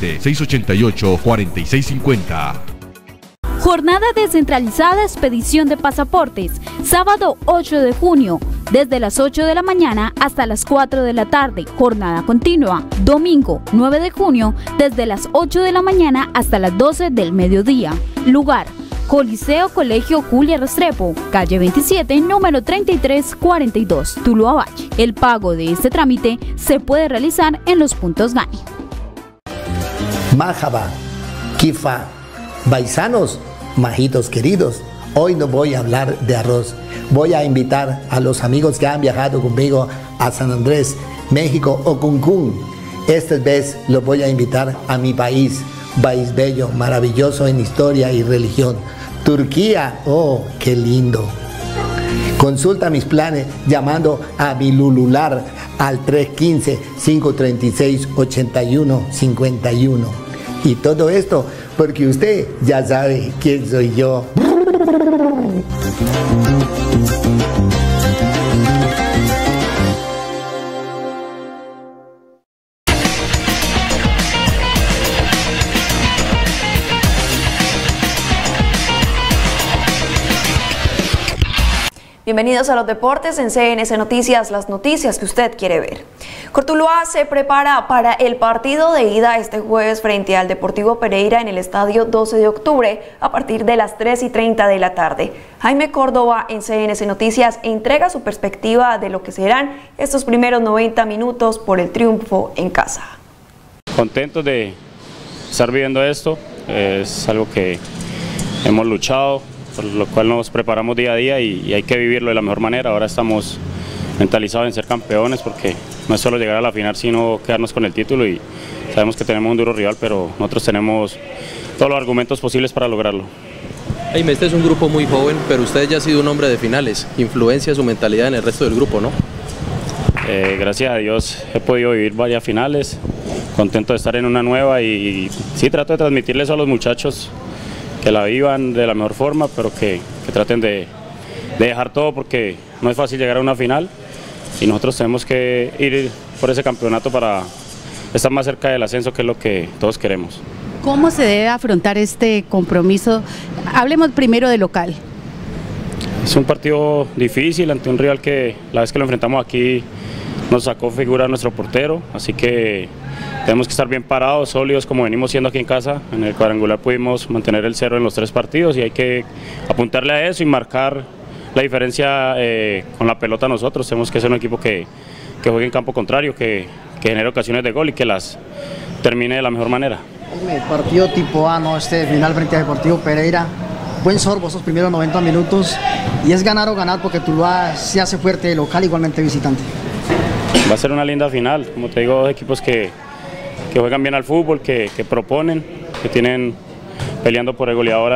320-688-4650. Jornada descentralizada expedición de pasaportes, sábado 8 de junio, desde las 8 de la mañana hasta las 4 de la tarde, jornada continua. Domingo 9 de junio, desde las 8 de la mañana hasta las 12 del mediodía. Lugar: Coliseo Colegio Julia Restrepo, calle 27, número 3342, Tuluá Valle. El pago de este trámite se puede realizar en los puntos GANI. Majaba, Kifa, paisanos, majitos queridos, hoy no voy a hablar de arroz. Voy a invitar a los amigos que han viajado conmigo a San Andrés, México o Cancún. Esta vez los voy a invitar a mi país bello, maravilloso en historia y religión. Turquía, oh, qué lindo. Consulta mis planes llamando a mi Lulular al 315-536-8151. Y todo esto porque usted ya sabe quién soy yo. Bienvenidos a los deportes en CNS Noticias, las noticias que usted quiere ver. Cortuluá se prepara para el partido de ida este jueves frente al Deportivo Pereira en el estadio 12 de octubre a partir de las 3:30 de la tarde. Jaime Córdoba en CNS Noticias entrega su perspectiva de lo que serán estos primeros 90 minutos por el triunfo en casa. Contentos de estar viviendo esto, es algo que hemos luchado, por lo cual nos preparamos día a día y hay que vivirlo de la mejor manera. Ahora estamos mentalizados en ser campeones porque no es solo llegar a la final sino quedarnos con el título y sabemos que tenemos un duro rival, pero nosotros tenemos todos los argumentos posibles para lograrlo. Jaime, este es un grupo muy joven, pero usted ya ha sido un hombre de finales, influencia su mentalidad en el resto del grupo, ¿no? Gracias a Dios he podido vivir varias finales, contento de estar en una nueva y sí trato de transmitirles a los muchachos que la vivan de la mejor forma, pero que traten de dejar todo porque no es fácil llegar a una final y nosotros tenemos que ir por ese campeonato para estar más cerca del ascenso, que es lo que todos queremos. ¿Cómo se debe afrontar este compromiso? Hablemos primero de local. Es un partido difícil ante un rival que la vez que lo enfrentamos aquí nos sacó figura nuestro portero, así que tenemos que estar bien parados, sólidos como venimos siendo aquí en casa. En el cuadrangular pudimos mantener el 0 en los 3 partidos y hay que apuntarle a eso y marcar la diferencia con la pelota nosotros. Tenemos que ser un equipo que juegue en campo contrario, que genere ocasiones de gol y que las termine de la mejor manera. Partido tipo A, ¿no? Este final frente a Deportivo Pereira. Buen sorbo esos primeros 90 minutos y es ganar o ganar porque Tuluá se hace fuerte local, igualmente visitante. Va a ser una linda final, como te digo, dos equipos que juegan bien al fútbol, que proponen, que tienen peleando por el goleador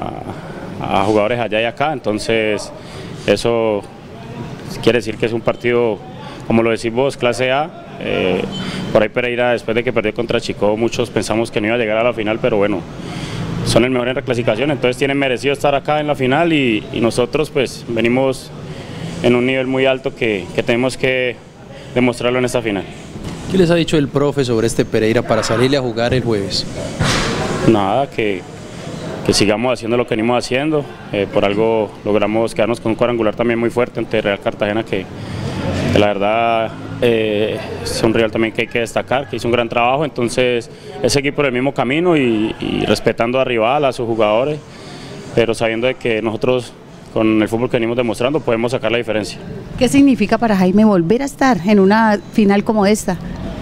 a jugadores allá y acá, entonces eso quiere decir que es un partido, como lo decís vos, clase A. Por ahí Pereira, después de que perdió contra Chico, muchos pensamos que no iba a llegar a la final, pero bueno, son el mejor en reclasificación, entonces tienen merecido estar acá en la final y nosotros pues venimos en un nivel muy alto que tenemos que demostrarlo en esta final. ¿Qué les ha dicho el profe sobre este Pereira para salirle a jugar el jueves? Nada, que sigamos haciendo lo que venimos haciendo, por algo logramos quedarnos con un cuadrangular también muy fuerte ante Real Cartagena, que la verdad es un rival también que hay que destacar, que hizo un gran trabajo, entonces ese equipo en el mismo camino y respetando al rival, a sus jugadores, pero sabiendo de que nosotros con el fútbol que venimos demostrando podemos sacar la diferencia. ¿Qué significa para Jaime volver a estar en una final como esta?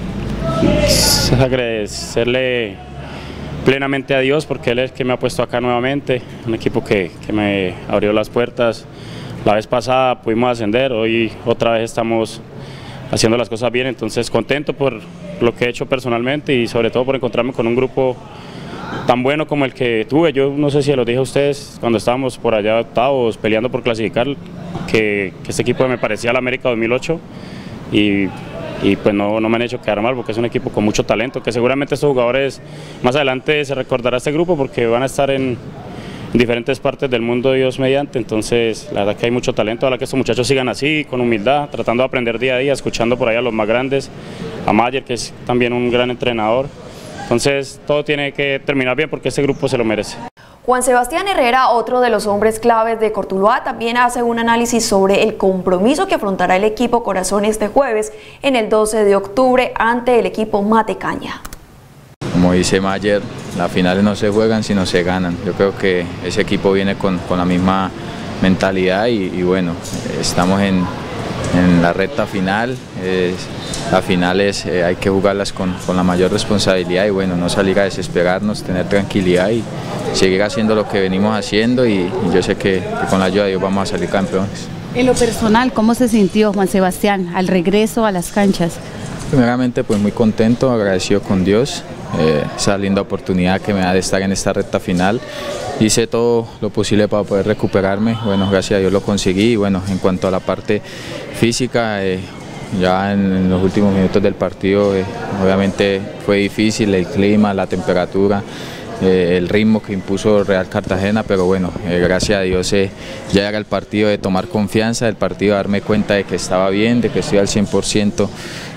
Es agradecerle plenamente a Dios porque Él es que me ha puesto acá nuevamente, un equipo que me abrió las puertas. La vez pasada pudimos ascender, hoy otra vez estamos haciendo las cosas bien, entonces contento por lo que he hecho personalmente y sobre todo por encontrarme con un grupo tan bueno como el que tuve. Yo no sé si lo dije a ustedes cuando estábamos por allá octavos peleando por clasificar, que este equipo me parecía al América 2008 y pues no me han hecho quedar mal porque es un equipo con mucho talento, que seguramente estos jugadores más adelante se recordará este grupo porque van a estar en diferentes partes del mundo, Dios mediante, entonces la verdad que hay mucho talento. Ojalá que estos muchachos sigan así, con humildad, tratando de aprender día a día, escuchando por ahí a los más grandes, a Mayer, que es también un gran entrenador. Entonces todo tiene que terminar bien porque este grupo se lo merece. Juan Sebastián Herrera, otro de los hombres claves de Cortuluá, también hace un análisis sobre el compromiso que afrontará el equipo Corazón este jueves en el 12 de octubre ante el equipo Matecaña. Como dice Mayer, las finales no se juegan sino se ganan. Yo creo que ese equipo viene con la misma mentalidad y bueno, estamos en la recta final. Las finales hay que jugarlas con la mayor responsabilidad y bueno, no salir a desesperarnos, tener tranquilidad y seguir haciendo lo que venimos haciendo y yo sé que con la ayuda de Dios vamos a salir campeones. En lo personal, ¿cómo se sintió Juan Sebastián al regreso a las canchas? Primeramente pues muy contento, agradecido con Dios, esa linda oportunidad que me da de estar en esta recta final. Hice todo lo posible para poder recuperarme, bueno, gracias a Dios lo conseguí. Y bueno, en cuanto a la parte física, ya en los últimos minutos del partido obviamente fue difícil el clima, la temperatura, el ritmo que impuso Real Cartagena, pero bueno, gracias a Dios ya era el partido de tomar confianza, el partido de darme cuenta de que estaba bien, de que estoy al 100%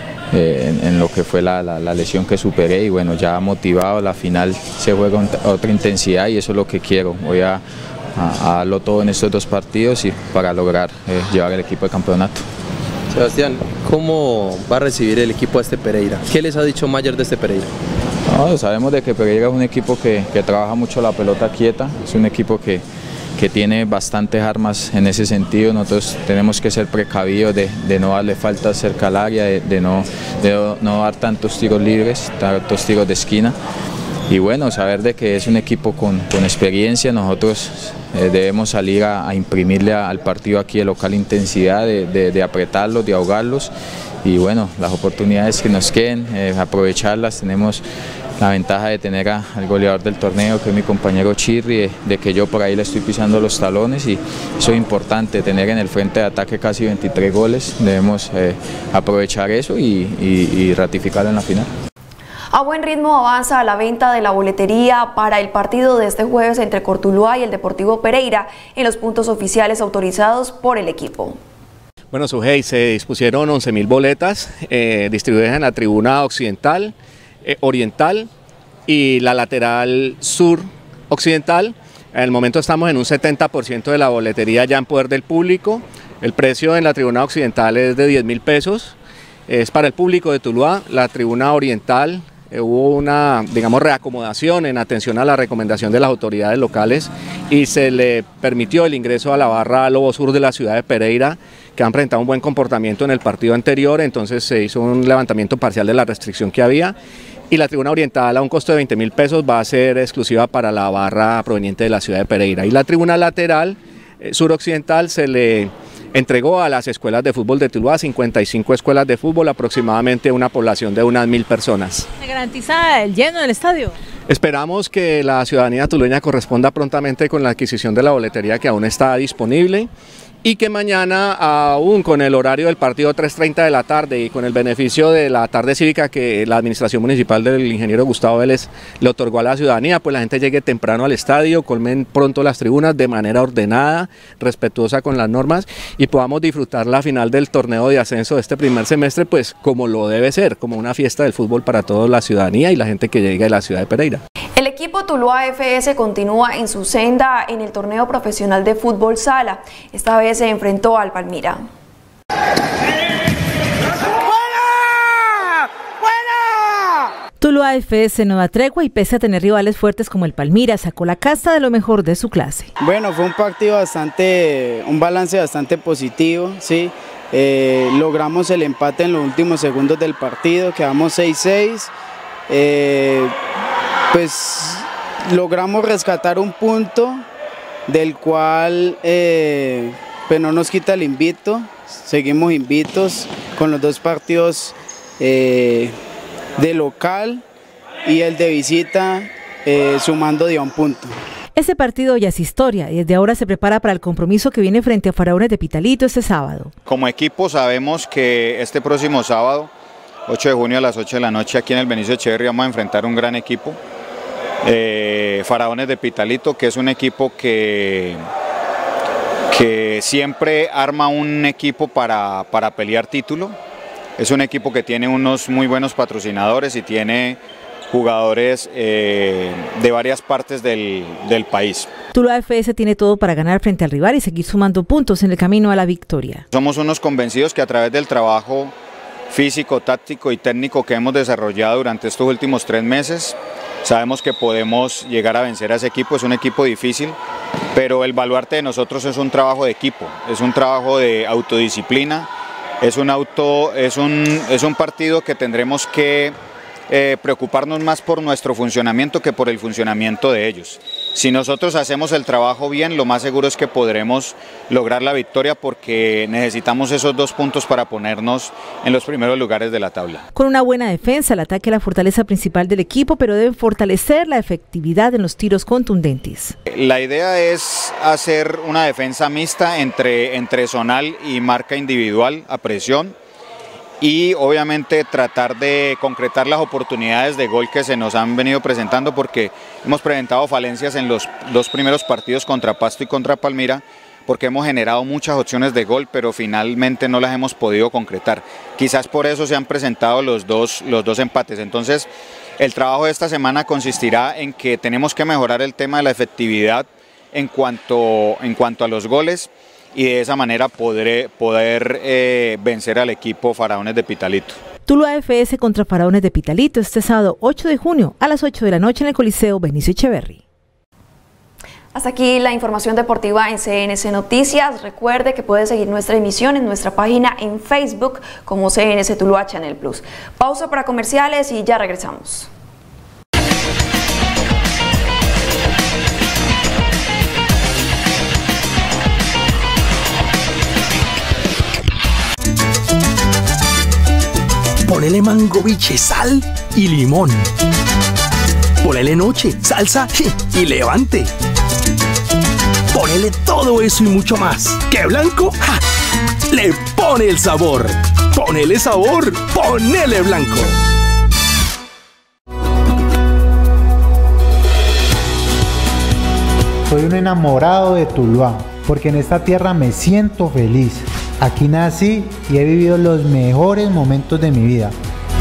en lo que fue la lesión que superé, y bueno, ya motivado. La final se juega a otra intensidad y eso es lo que quiero. Voy a darlo todo en estos 2 partidos y para lograr llevar el equipo al campeonato. Sebastián, ¿cómo va a recibir el equipo a este Pereira? ¿Qué les ha dicho Mayer de este Pereira? No, sabemos de que Pereira es un equipo que trabaja mucho la pelota quieta, es un equipo que tiene bastantes armas en ese sentido. Nosotros tenemos que ser precavidos de no darle faltas cerca al área, de no dar tantos tiros libres, tantos tiros de esquina. Y bueno, saber de que es un equipo con experiencia. Nosotros debemos salir a imprimirle al partido aquí de local intensidad, de apretarlos, de ahogarlos. Y bueno, las oportunidades que nos queden, aprovecharlas. Tenemos la ventaja de tener al goleador del torneo, que es mi compañero Chirri, de que yo por ahí le estoy pisando los talones, y eso es importante, tener en el frente de ataque casi 23 goles. Debemos aprovechar eso y ratificarlo en la final. A buen ritmo avanza la venta de la boletería para el partido de este jueves entre Cortuluá y el Deportivo Pereira en los puntos oficiales autorizados por el equipo. Bueno, Sujei, se dispusieron 11.000 boletas distribuidas en la tribuna occidental, oriental y la lateral sur occidental. En el momento estamos en un 70% de la boletería ya en poder del público. El precio en la tribuna occidental es de 10.000 pesos, es para el público de Tuluá. La tribuna oriental hubo una, digamos, reacomodación en atención a la recomendación de las autoridades locales y se le permitió el ingreso a la barra Lobo Sur de la ciudad de Pereira, que han presentado un buen comportamiento en el partido anterior. Entonces se hizo un levantamiento parcial de la restricción que había, y la tribuna oriental a un costo de 20.000 pesos va a ser exclusiva para la barra proveniente de la ciudad de Pereira. Y la tribuna lateral suroccidental se le entregó a las escuelas de fútbol de Tuluá, 55 escuelas de fútbol, aproximadamente una población de unas 1.000 personas. ¿Se garantiza el lleno del estadio? Esperamos que la ciudadanía tulueña corresponda prontamente con la adquisición de la boletería que aún está disponible, y que mañana, aún con el horario del partido 3:30 de la tarde y con el beneficio de la tarde cívica que la administración municipal del ingeniero Gustavo Vélez le otorgó a la ciudadanía, pues la gente llegue temprano al estadio, colmen pronto las tribunas de manera ordenada, respetuosa con las normas, y podamos disfrutar la final del torneo de ascenso de este primer semestre, pues como lo debe ser, como una fiesta del fútbol para toda la ciudadanía y la gente que llegue de la ciudad de Pereira. El equipo Tuluá FS continúa en su senda en el torneo profesional de fútbol sala. Esta vez se enfrentó al Palmira. Tuluá FS no da tregua y pese a tener rivales fuertes como el Palmira, sacó la casta de lo mejor de su clase. Bueno, fue un partido un balance bastante positivo, ¿sí? Logramos el empate en los últimos segundos del partido, quedamos 6-6. Pues logramos rescatar un punto del cual pues no nos quita el invicto. Seguimos invictos con los 2 partidos de local y el de visita sumando de 1 punto. Ese partido ya es historia y desde ahora se prepara para el compromiso que viene frente a Faraones de Pitalito este sábado. Como equipo sabemos que este próximo sábado, 8 de junio a las 8 de la noche aquí en el Benicio Echeverri, vamos a enfrentar un gran equipo. Faraones de Pitalito, que es un equipo que siempre arma un equipo para pelear título. Es un equipo que tiene unos muy buenos patrocinadores y tiene jugadores de varias partes del país. Tuluá FS tiene todo para ganar frente al rival y seguir sumando puntos en el camino a la victoria. Somos unos convencidos que a través del trabajo físico, táctico y técnico que hemos desarrollado durante estos últimos 3 meses, sabemos que podemos llegar a vencer a ese equipo. Es un equipo difícil, pero el baluarte de nosotros es un trabajo de equipo, es un trabajo de autodisciplina, es un partido que tendremos que preocuparnos más por nuestro funcionamiento que por el funcionamiento de ellos. Si nosotros hacemos el trabajo bien, lo más seguro es que podremos lograr la victoria porque necesitamos esos 2 puntos para ponernos en los primeros lugares de la tabla. Con una buena defensa, el ataque es la fortaleza principal del equipo, pero deben fortalecer la efectividad en los tiros contundentes. La idea es hacer una defensa mixta entre zonal y marca individual a presión, y obviamente tratar de concretar las oportunidades de gol que se nos han venido presentando, porque hemos presentado falencias en los 2 primeros partidos contra Pasto y contra Palmira, porque hemos generado muchas opciones de gol, pero finalmente no las hemos podido concretar. Quizás por eso se han presentado los dos empates. Entonces, el trabajo de esta semana consistirá en que tenemos que mejorar el tema de la efectividad en cuanto a los goles, y de esa manera poder vencer al equipo Faraones de Pitalito. Tuluá FS contra Faraones de Pitalito este sábado 8 de junio a las 8 de la noche en el Coliseo Benicio Echeverry. Hasta aquí la información deportiva en CNC Noticias. Recuerde que puede seguir nuestra emisión en nuestra página en Facebook como CNC Tuluá Channel Plus. Pausa para comerciales y ya regresamos. Ponele mango biche, sal y limón. Ponele noche, salsa y levante. Ponele todo eso y mucho más. ¿Qué blanco? ¡Ja! Le pone el sabor. Ponele sabor, ponele blanco. Soy un enamorado de Tuluá, porque en esta tierra me siento feliz. Aquí nací y he vivido los mejores momentos de mi vida.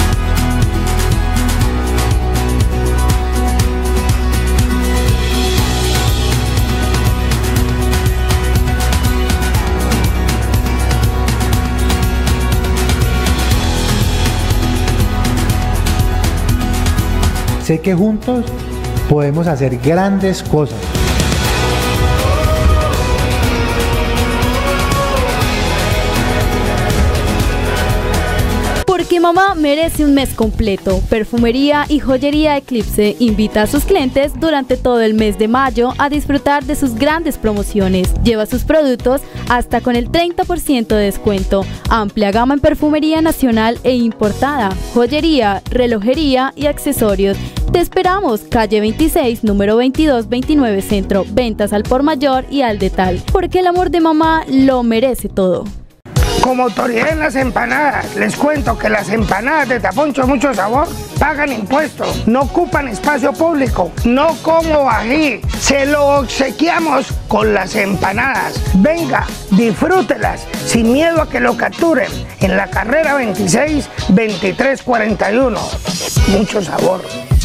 Sé que juntos podemos hacer grandes cosas. Porque mamá merece un mes completo. Perfumería y Joyería Eclipse invita a sus clientes durante todo el mes de mayo a disfrutar de sus grandes promociones. Lleva sus productos hasta con el 30% de descuento. Amplia gama en perfumería nacional e importada, joyería, relojería y accesorios. Te esperamos, calle 26, número 2229 Centro, ventas al por mayor y al detal, porque el amor de mamá lo merece todo. Como autoridad en las empanadas, les cuento que las empanadas de Taponcho Mucho Sabor pagan impuestos, no ocupan espacio público, no como ají, se lo obsequiamos con las empanadas. Venga, disfrútelas sin miedo a que lo capturen en la carrera 26 2341. Mucho sabor.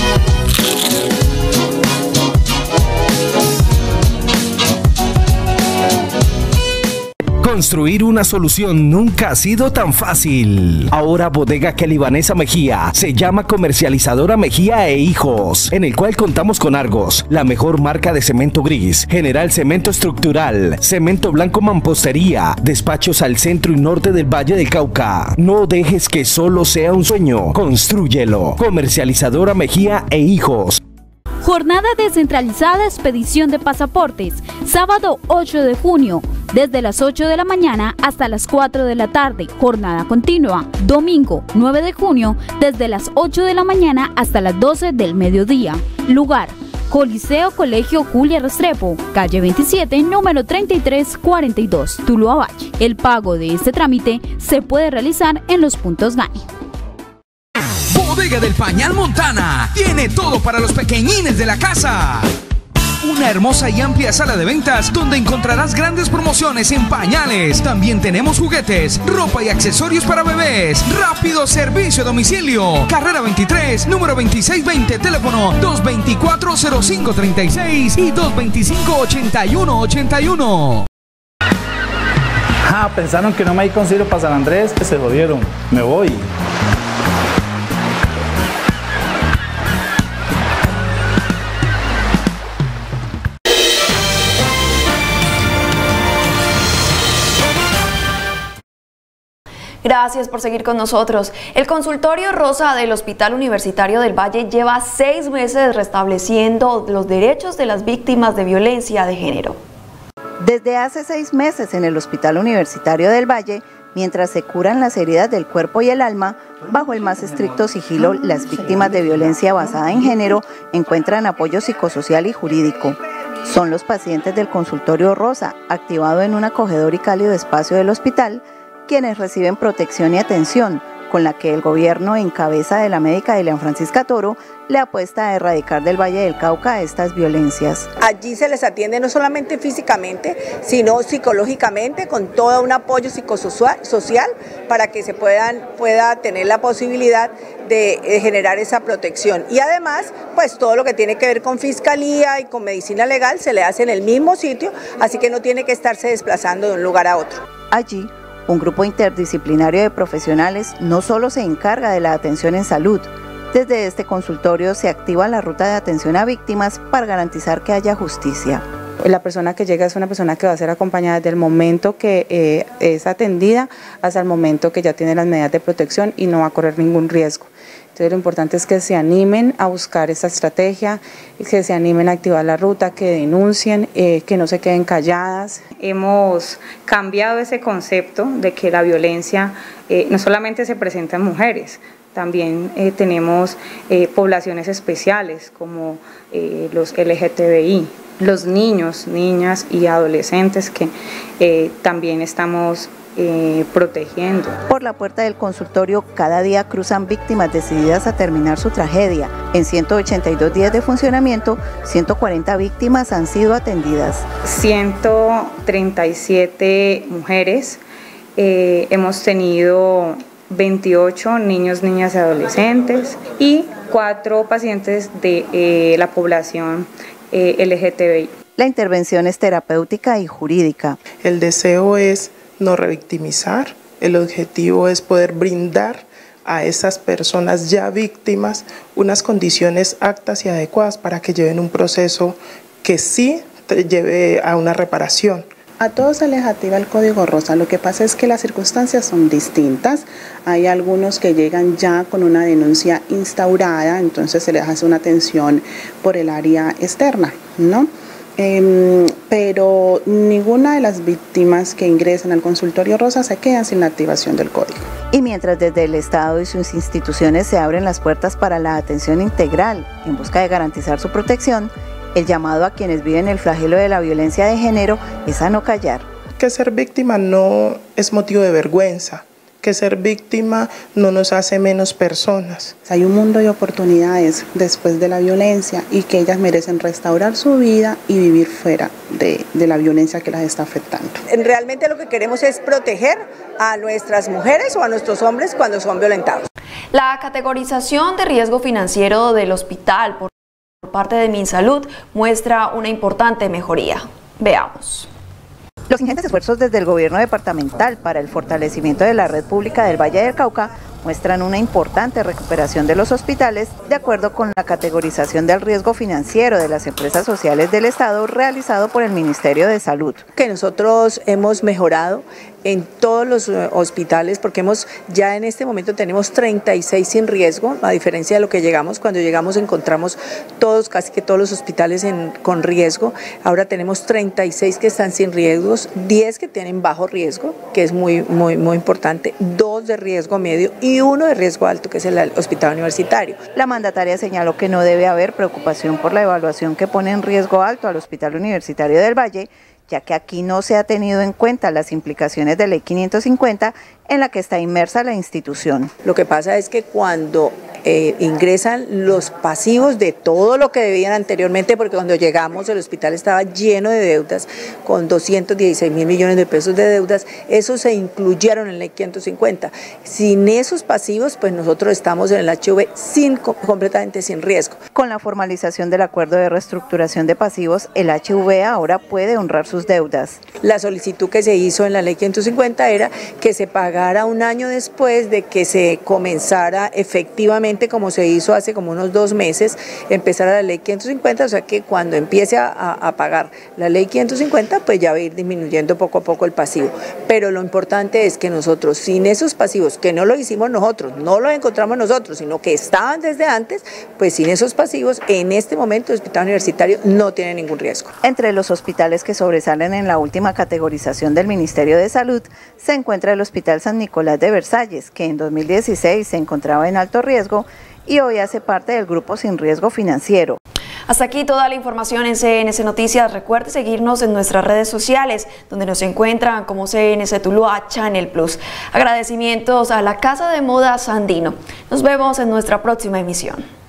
Construir una solución nunca ha sido tan fácil. Ahora Bodega Kelly Vanessa Mejía se llama Comercializadora Mejía e Hijos, en el cual contamos con Argos, la mejor marca de cemento gris, General Cemento Estructural, Cemento Blanco Mampostería, despachos al centro y norte del Valle del Cauca. No dejes que solo sea un sueño, constrúyelo. Comercializadora Mejía e Hijos. Jornada descentralizada expedición de pasaportes, sábado 8 de junio, desde las 8 de la mañana hasta las 4 de la tarde, jornada continua. Domingo 9 de junio, desde las 8 de la mañana hasta las 12 del mediodía. Lugar: Coliseo Colegio Julia Restrepo, calle 27, número 3342, Tuluá Valle. El pago de este trámite se puede realizar en los puntos GANI. Bodega del Pañal Montana tiene todo para los pequeñines de la casa. Una hermosa y amplia sala de ventas donde encontrarás grandes promociones en pañales. También tenemos juguetes, ropa y accesorios para bebés. Rápido servicio a domicilio. Carrera 23, número 2620, teléfono 224-0536 y 225-8181. Pensaron que no me hay concilio para San Andrés, que se jodieron. Me voy. Gracias por seguir con nosotros. El consultorio Rosa del Hospital Universitario del Valle lleva 6 meses restableciendo los derechos de las víctimas de violencia de género. Desde hace 6 meses en el Hospital Universitario del Valle, mientras se curan las heridas del cuerpo y el alma, bajo el más estricto sigilo, las víctimas de violencia basada en género encuentran apoyo psicosocial y jurídico. Son los pacientes del consultorio Rosa, activado en un acogedor y cálido espacio del hospital, quienes reciben protección y atención, con la que el gobierno, en cabeza de la médica Elian Francisca Toro, le apuesta a erradicar del Valle del Cauca estas violencias. Allí se les atiende no solamente físicamente, sino psicológicamente, con todo un apoyo psicosocial para que se pueda tener la posibilidad de generar esa protección. Y además, pues todo lo que tiene que ver con fiscalía y con medicina legal se le hace en el mismo sitio, así que no tiene que estarse desplazando de un lugar a otro. Allí, un grupo interdisciplinario de profesionales no solo se encarga de la atención en salud. Desde este consultorio se activa la ruta de atención a víctimas para garantizar que haya justicia. La persona que llega es una persona que va a ser acompañada desde el momento que es atendida hasta el momento que ya tiene las medidas de protección y no va a correr ningún riesgo. Entonces lo importante es que se animen a buscar esta estrategia, que se animen a activar la ruta, que denuncien, que no se queden calladas. Hemos cambiado ese concepto de que la violencia no solamente se presenta en mujeres, también tenemos poblaciones especiales como los LGTBI, los niños, niñas y adolescentes que también estamos protegiendo. Por la puerta del consultorio cada día cruzan víctimas decididas a terminar su tragedia. En 182 días de funcionamiento, 140 víctimas han sido atendidas. 137 mujeres, hemos tenido 28 niños, niñas y adolescentes y 4 pacientes de la población LGTBI. La intervención es terapéutica y jurídica. El deseo es no revictimizar, el objetivo es poder brindar a esas personas ya víctimas unas condiciones aptas y adecuadas para que lleven un proceso que sí lleve a una reparación. A todos se les activa el código rosa, lo que pasa es que las circunstancias son distintas. Hay algunos que llegan ya con una denuncia instaurada, entonces se les hace una atención por el área externa, ¿no? Pero ninguna de las víctimas que ingresan al consultorio rosa se quedan sin la activación del código. Y mientras desde el Estado y sus instituciones se abren las puertas para la atención integral en busca de garantizar su protección, el llamado a quienes viven el flagelo de la violencia de género es a no callar. Que ser víctima no es motivo de vergüenza, que ser víctima no nos hace menos personas. Hay un mundo de oportunidades después de la violencia y que ellas merecen restaurar su vida y vivir fuera de la violencia que las está afectando. Realmente lo que queremos es proteger a nuestras mujeres o a nuestros hombres cuando son violentados. La categorización de riesgo financiero del hospital por parte de MinSalud muestra una importante mejoría. Veamos. Los ingentes esfuerzos desde el gobierno departamental para el fortalecimiento de la red pública del Valle del Cauca muestran una importante recuperación de los hospitales de acuerdo con la categorización del riesgo financiero de las empresas sociales del Estado realizado por el Ministerio de Salud. Que nosotros hemos mejorado en todos los hospitales porque ya en este momento tenemos 36 sin riesgo, a diferencia de lo que cuando llegamos encontramos casi que todos los hospitales con riesgo. Ahora tenemos 36 que están sin riesgos, 10 que tienen bajo riesgo, que es muy importante, 2 de riesgo medio y 1 de riesgo alto, que es el hospital universitario. La mandataria señaló que no debe haber preocupación por la evaluación que pone en riesgo alto al Hospital Universitario del Valle, ya que aquí no se ha tenido en cuenta las implicaciones de Ley 550 en la que está inmersa la institución. Lo que pasa es que cuando ingresan los pasivos de todo lo que debían anteriormente, porque cuando llegamos el hospital estaba lleno de deudas, con 216.000 millones de pesos de deudas, esos se incluyeron en la Ley 550. Sin esos pasivos, pues nosotros estamos en el HV completamente sin riesgo. Con la formalización del acuerdo de reestructuración de pasivos, el HV ahora puede honrar sus deudas. La solicitud que se hizo en la Ley 550 era que se pagara pagara un año después de que se comenzara efectivamente, como se hizo hace como unos 2 meses, empezara la ley 550, o sea que cuando empiece a pagar la ley 550, pues ya va a ir disminuyendo poco a poco el pasivo. Pero lo importante es que nosotros, sin esos pasivos, que no lo hicimos nosotros, no los encontramos nosotros, sino que estaban desde antes, pues sin esos pasivos, en este momento el hospital universitario no tiene ningún riesgo. Entre los hospitales que sobresalen en la última categorización del Ministerio de Salud se encuentra el Hospital San Nicolás de Versalles, que en 2016 se encontraba en alto riesgo y hoy hace parte del grupo sin riesgo financiero. Hasta aquí toda la información en CNC Noticias. Recuerde seguirnos en nuestras redes sociales, donde nos encuentran como CNC Tuluá Channel Plus. Agradecimientos a la Casa de Moda Sandino. Nos vemos en nuestra próxima emisión.